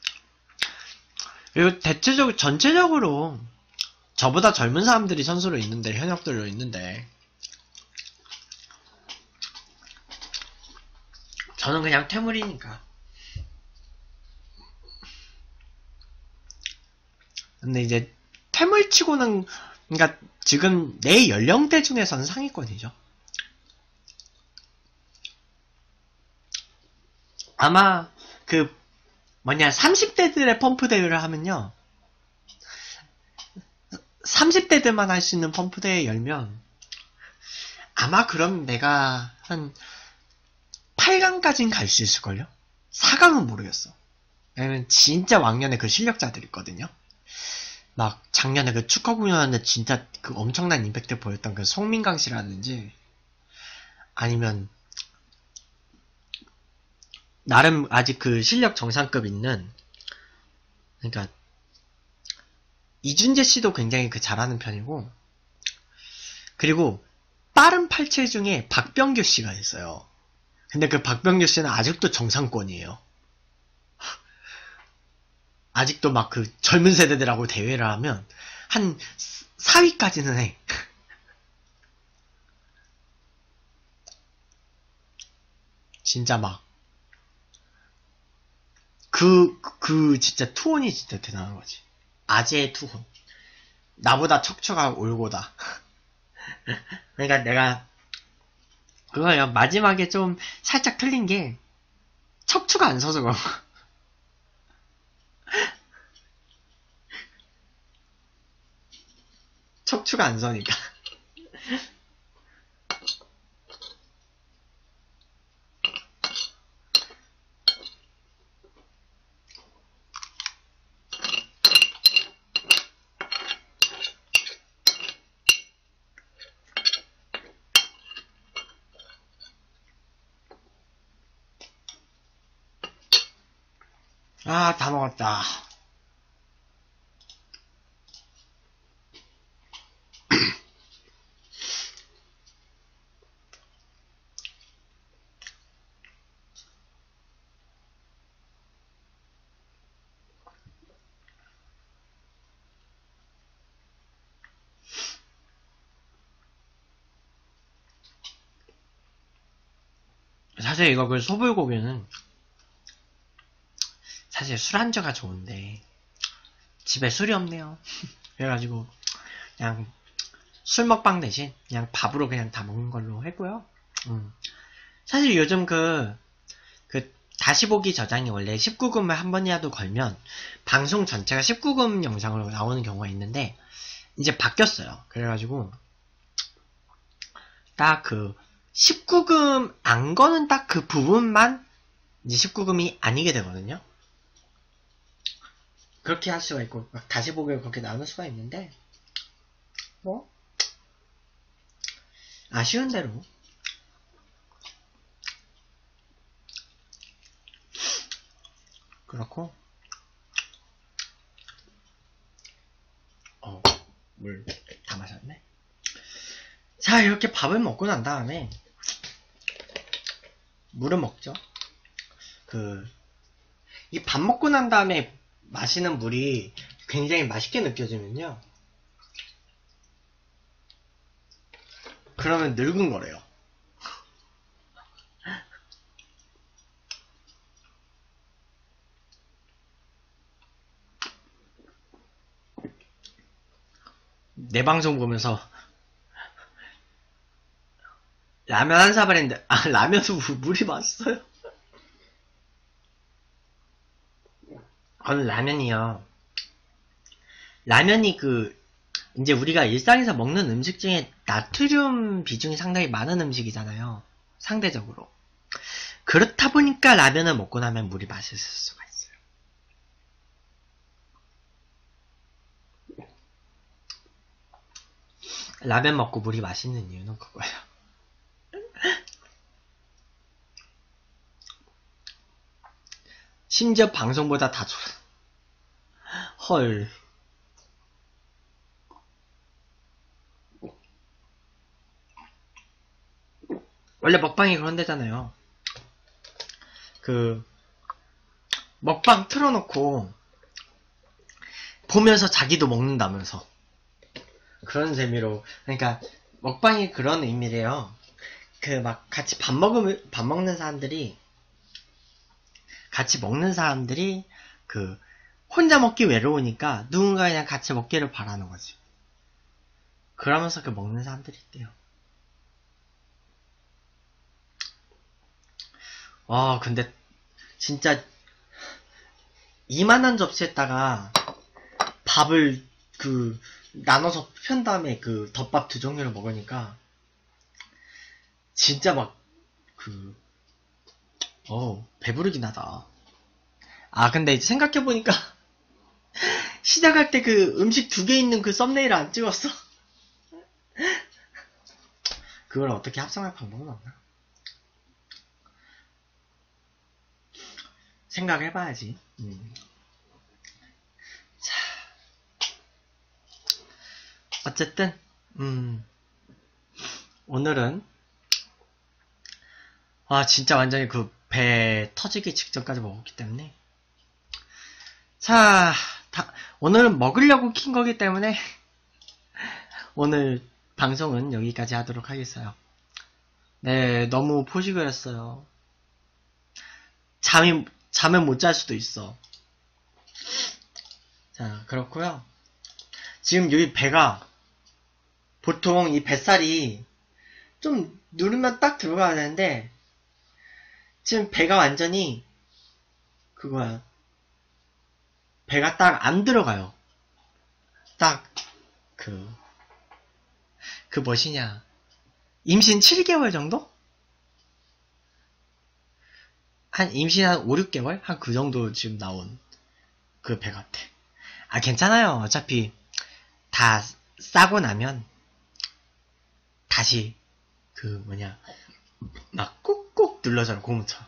그리고 대체적으로 전체적으로 저보다 젊은 사람들이 선수로 있는데 현역들로 있는데 저는 그냥 퇴물이니까. 근데 이제 퇴물치고는 그러니까 지금 내 연령대 중에서는 상위권이죠. 아마 그 뭐냐 삼십 대들의 펌프 대회를 하면요 삼십 대들만 할 수 있는 펌프 대회 열면 아마 그럼 내가 한 팔 강까진 갈 수 있을걸요? 사 강은 모르겠어. 왜냐면 진짜 왕년에 그 실력자들 있거든요. 막 작년에 그 축하 공연하는데 진짜 그 엄청난 임팩트 보였던 그 송민강 씨라든지 아니면 나름 아직 그 실력 정상급 있는 그러니까 이준재 씨도 굉장히 그 잘하는 편이고 그리고 빠른 팔칠 중에 박병규 씨가 있어요. 근데 그 박병규 씨는 아직도 정상권이에요. 아직도 막 그 젊은 세대들하고 대회를 하면 한 사 위까지는 해. 진짜 막 그, 그, 진짜 투혼이 진짜 대단한 거지. 아재의 투혼. 나보다 척추가 올고다. 그러니까 내가, 그거요. 마지막에 좀 살짝 틀린 게, 척추가 안 서서 그런 거. 척추가 안 서니까. 아, 다 먹었다. 사실 이거 그 소불고기는 사실 술안주가 좋은데 집에 술이 없네요. 그래가지고 그냥 술 먹방 대신 그냥 밥으로 그냥 다 먹는 걸로 했고요. 음. 사실 요즘 그, 그 다시 보기 저장이 원래 십구 금을 한 번이라도 걸면 방송 전체가 십구 금 영상으로 나오는 경우가 있는데 이제 바뀌었어요. 그래가지고 딱 그 십구 금 안 거는 딱 그 부분만 이제 십구 금이 아니게 되거든요. 그렇게 할 수가 있고 막 다시 보기를 그렇게 나눌 수가 있는데 뭐 아쉬운 대로 그렇고 어, 물 다 마셨네. 자, 이렇게 밥을 먹고 난 다음에 물을 먹죠. 그 이 밥 먹고 난 다음에 마시는 물이 굉장히 맛있게 느껴지면요. 그러면 늙은 거래요. 내 방송 보면서 라면 한 사발 했는데 아 라면도 물이 맛있어요. 저는 라면이요. 라면이 그 이제 우리가 일상에서 먹는 음식 중에 나트륨 비중이 상당히 많은 음식이잖아요. 상대적으로. 그렇다 보니까 라면을 먹고 나면 물이 맛있을 수가 있어요. 라면 먹고 물이 맛있는 이유는 그거예요. 심지어 방송보다 다 좋아. 헐. 원래 먹방이 그런 데잖아요. 그 먹방 틀어놓고 보면서 자기도 먹는다면서 그런 재미로. 그러니까 먹방이 그런 의미래요. 그 막 같이 밥 먹으면 밥 먹는 사람들이 같이 먹는 사람들이 그 혼자 먹기 외로우니까 누군가 그냥 같이 먹기를 바라는 거지. 그러면서 그 먹는 사람들이 있대요. 와, 근데 진짜 이만한 접시에다가 밥을 그 나눠서 편 다음에 그 덮밥 두 종류를 먹으니까 진짜 막 그 어 배부르긴 하다. 아 근데 이제 생각해보니까 시작할 때 그 음식 두 개 있는 그 썸네일을 안 찍었어. 그걸 어떻게 합성할 방법은 없나? 생각을 해봐야지. 음. 자, 어쨌든 음, 오늘은 아 진짜 완전히 그 배 터지기 직전까지 먹었기 때문에 자, 다, 오늘은 먹으려고 킨 거기 때문에 오늘 방송은 여기까지 하도록 하겠어요. 네, 너무 포식을 했어요. 잠이 잠을 못 잘 수도 있어. 자, 그렇고요. 지금 여기 배가 보통 이 뱃살이 좀 누르면 딱 들어가야 되는데 지금 배가 완전히 그거야. 배가 딱 안 들어가요. 딱 그 그 뭐시냐, 임신 칠 개월 정도? 한 임신 한 오, 육 개월? 한 그 정도 지금 나온 그 배 같아. 아, 괜찮아요. 어차피 다 싸고 나면 다시 그 뭐냐 막 꾹꾹 눌러져요, 고무처럼.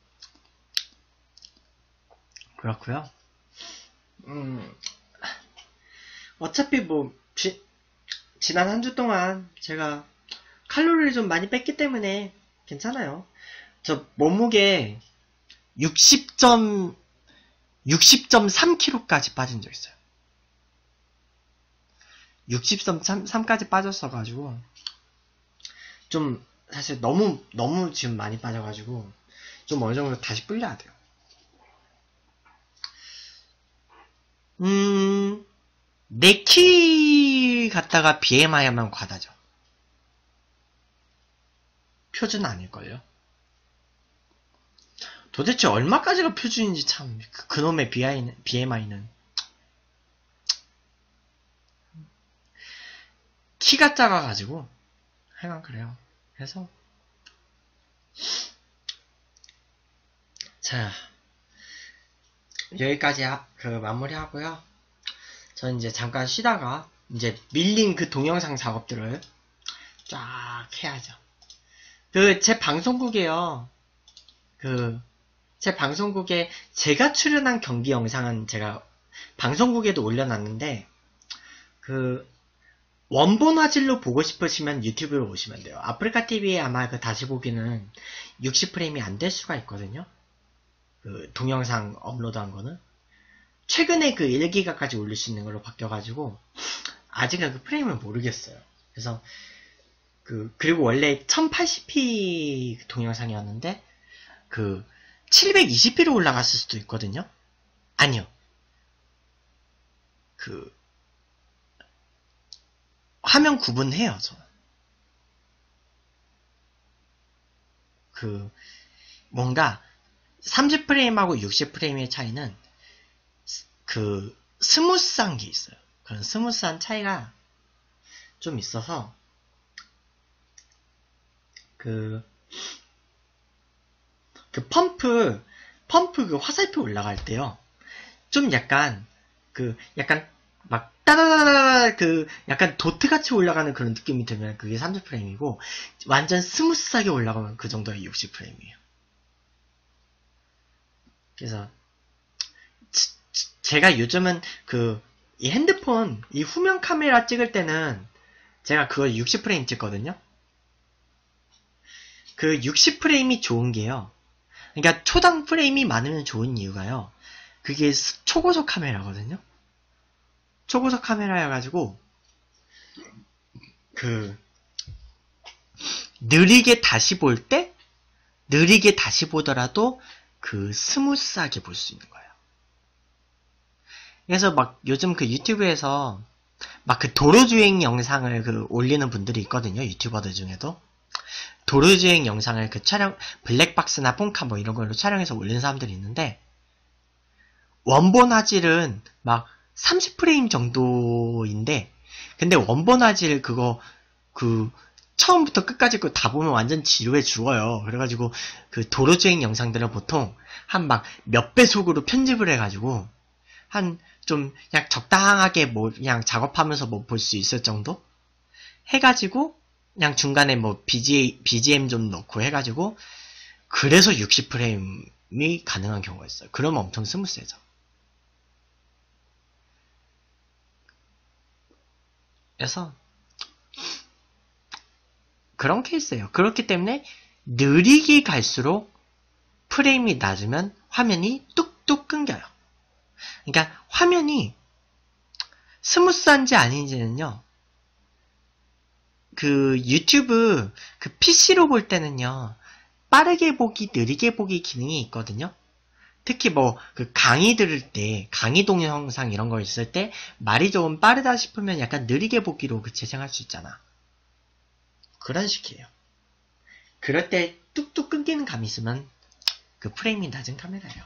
그렇고요. 음, 어차피 뭐 지, 지난 한 주 동안 제가 칼로리를 좀 많이 뺐기 때문에 괜찮아요. 저 몸무게 육십 점 삼 킬로그램까지 빠진 적 있어요. 육십 점 삼까지 빠졌어가지고 좀 사실 너무 너무 지금 많이 빠져가지고 좀 어느 정도 다시 불려야 돼요. 음, 내 키 갖다가 비엠아이 하면 과다죠. 표준 아닐걸요? 도대체 얼마까지가 표준인지 참, 그, 그놈의 비엠아이는. 키가 작아가지고, 하여간 그래요. 그래서, 자, 여기까지 하, 그 마무리 하고요. 저는 이제 잠깐 쉬다가, 이제 밀린 그 동영상 작업들을 쫙 해야죠. 그, 제 방송국에요. 그, 제 방송국에 제가 출연한 경기 영상은 제가 방송국에도 올려놨는데, 그, 원본 화질로 보고 싶으시면 유튜브로 오시면 돼요. 아프리카티비에 아마 그 다시 보기는 육십 프레임이 안 될 수가 있거든요. 그, 동영상 업로드한 거는. 최근에 그 일 기가까지 올릴 수 있는 걸로 바뀌어가지고, 아직은 그 프레임을 모르겠어요. 그래서, 그, 그리고 원래 천팔십 피 동영상이었는데, 그, 칠백이십 피로 올라갔을 수도 있거든요? 아니요. 그, 화면 구분해요, 저는. 그, 뭔가, 삼십 프레임하고 육십 프레임의 차이는, 그, 스무스한 게 있어요. 그런 스무스한 차이가 좀 있어서, 그, 그 펌프, 펌프 그 화살표 올라갈 때요. 좀 약간, 그, 약간, 막, 따다다다다, 그, 약간 도트같이 올라가는 그런 느낌이 들면 그게 삼십 프레임이고, 완전 스무스하게 올라가면 그 정도의 육십 프레임이에요. 그래서, 지, 지, 제가 요즘은 그, 이 핸드폰, 이 후면 카메라 찍을 때는 제가 그걸 육십 프레임 찍거든요? 그 육십 프레임이 좋은 게요. 그러니까 초당 프레임이 많으면 좋은 이유가요. 그게 초고속 카메라거든요. 초고속 카메라여가지고 그 느리게 다시 볼 때 느리게 다시 보더라도 그 스무스하게 볼 수 있는 거예요. 그래서 막 요즘 그 유튜브에서 막 그 도로주행 영상을 그 올리는 분들이 있거든요. 유튜버들 중에도. 도로주행 영상을 그 촬영, 블랙박스나 폰카 뭐 이런 걸로 촬영해서 올리는 사람들이 있는데, 원본 화질은 막 삼십 프레임 정도인데, 근데 원본 화질 그거, 그, 처음부터 끝까지 그 다 보면 완전 지루해 죽어요. 그래가지고, 그 도로주행 영상들은 보통 한 막 몇 배속으로 편집을 해가지고, 한 좀 그냥 적당하게 뭐 그냥 작업하면서 뭐 볼 수 있을 정도? 해가지고, 그냥 중간에 뭐 비지엠, 비지엠 좀 넣고 해가지고 그래서 육십 프레임이 가능한 경우가 있어요. 그러면 엄청 스무스해져. 그래서 그런 케이스예요. 그렇기 때문에 느리게 갈수록 프레임이 낮으면 화면이 뚝뚝 끊겨요. 그러니까 화면이 스무스한지 아닌지는요, 그 유튜브 그 피씨로 볼 때는요, 빠르게 보기, 느리게 보기 기능이 있거든요. 특히 뭐 그 강의 들을 때 강의 동영상 이런 거 있을 때 말이 좀 빠르다 싶으면 약간 느리게 보기로 그 재생할 수 있잖아. 그런 식이에요. 그럴 때 뚝뚝 끊기는 감이 있으면 그 프레임이 낮은 카메라예요.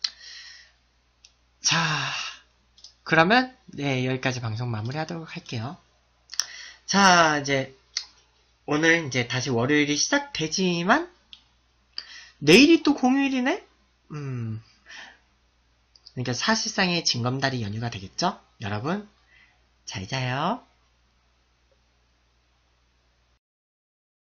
자, 그러면 네, 여기까지 방송 마무리하도록 할게요. 자, 이제 오늘 이제 다시 월요일이 시작되지만 내일이 또 공휴일이네? 음. 그러니까 사실상의 징검다리 연휴가 되겠죠? 여러분, 잘 자요.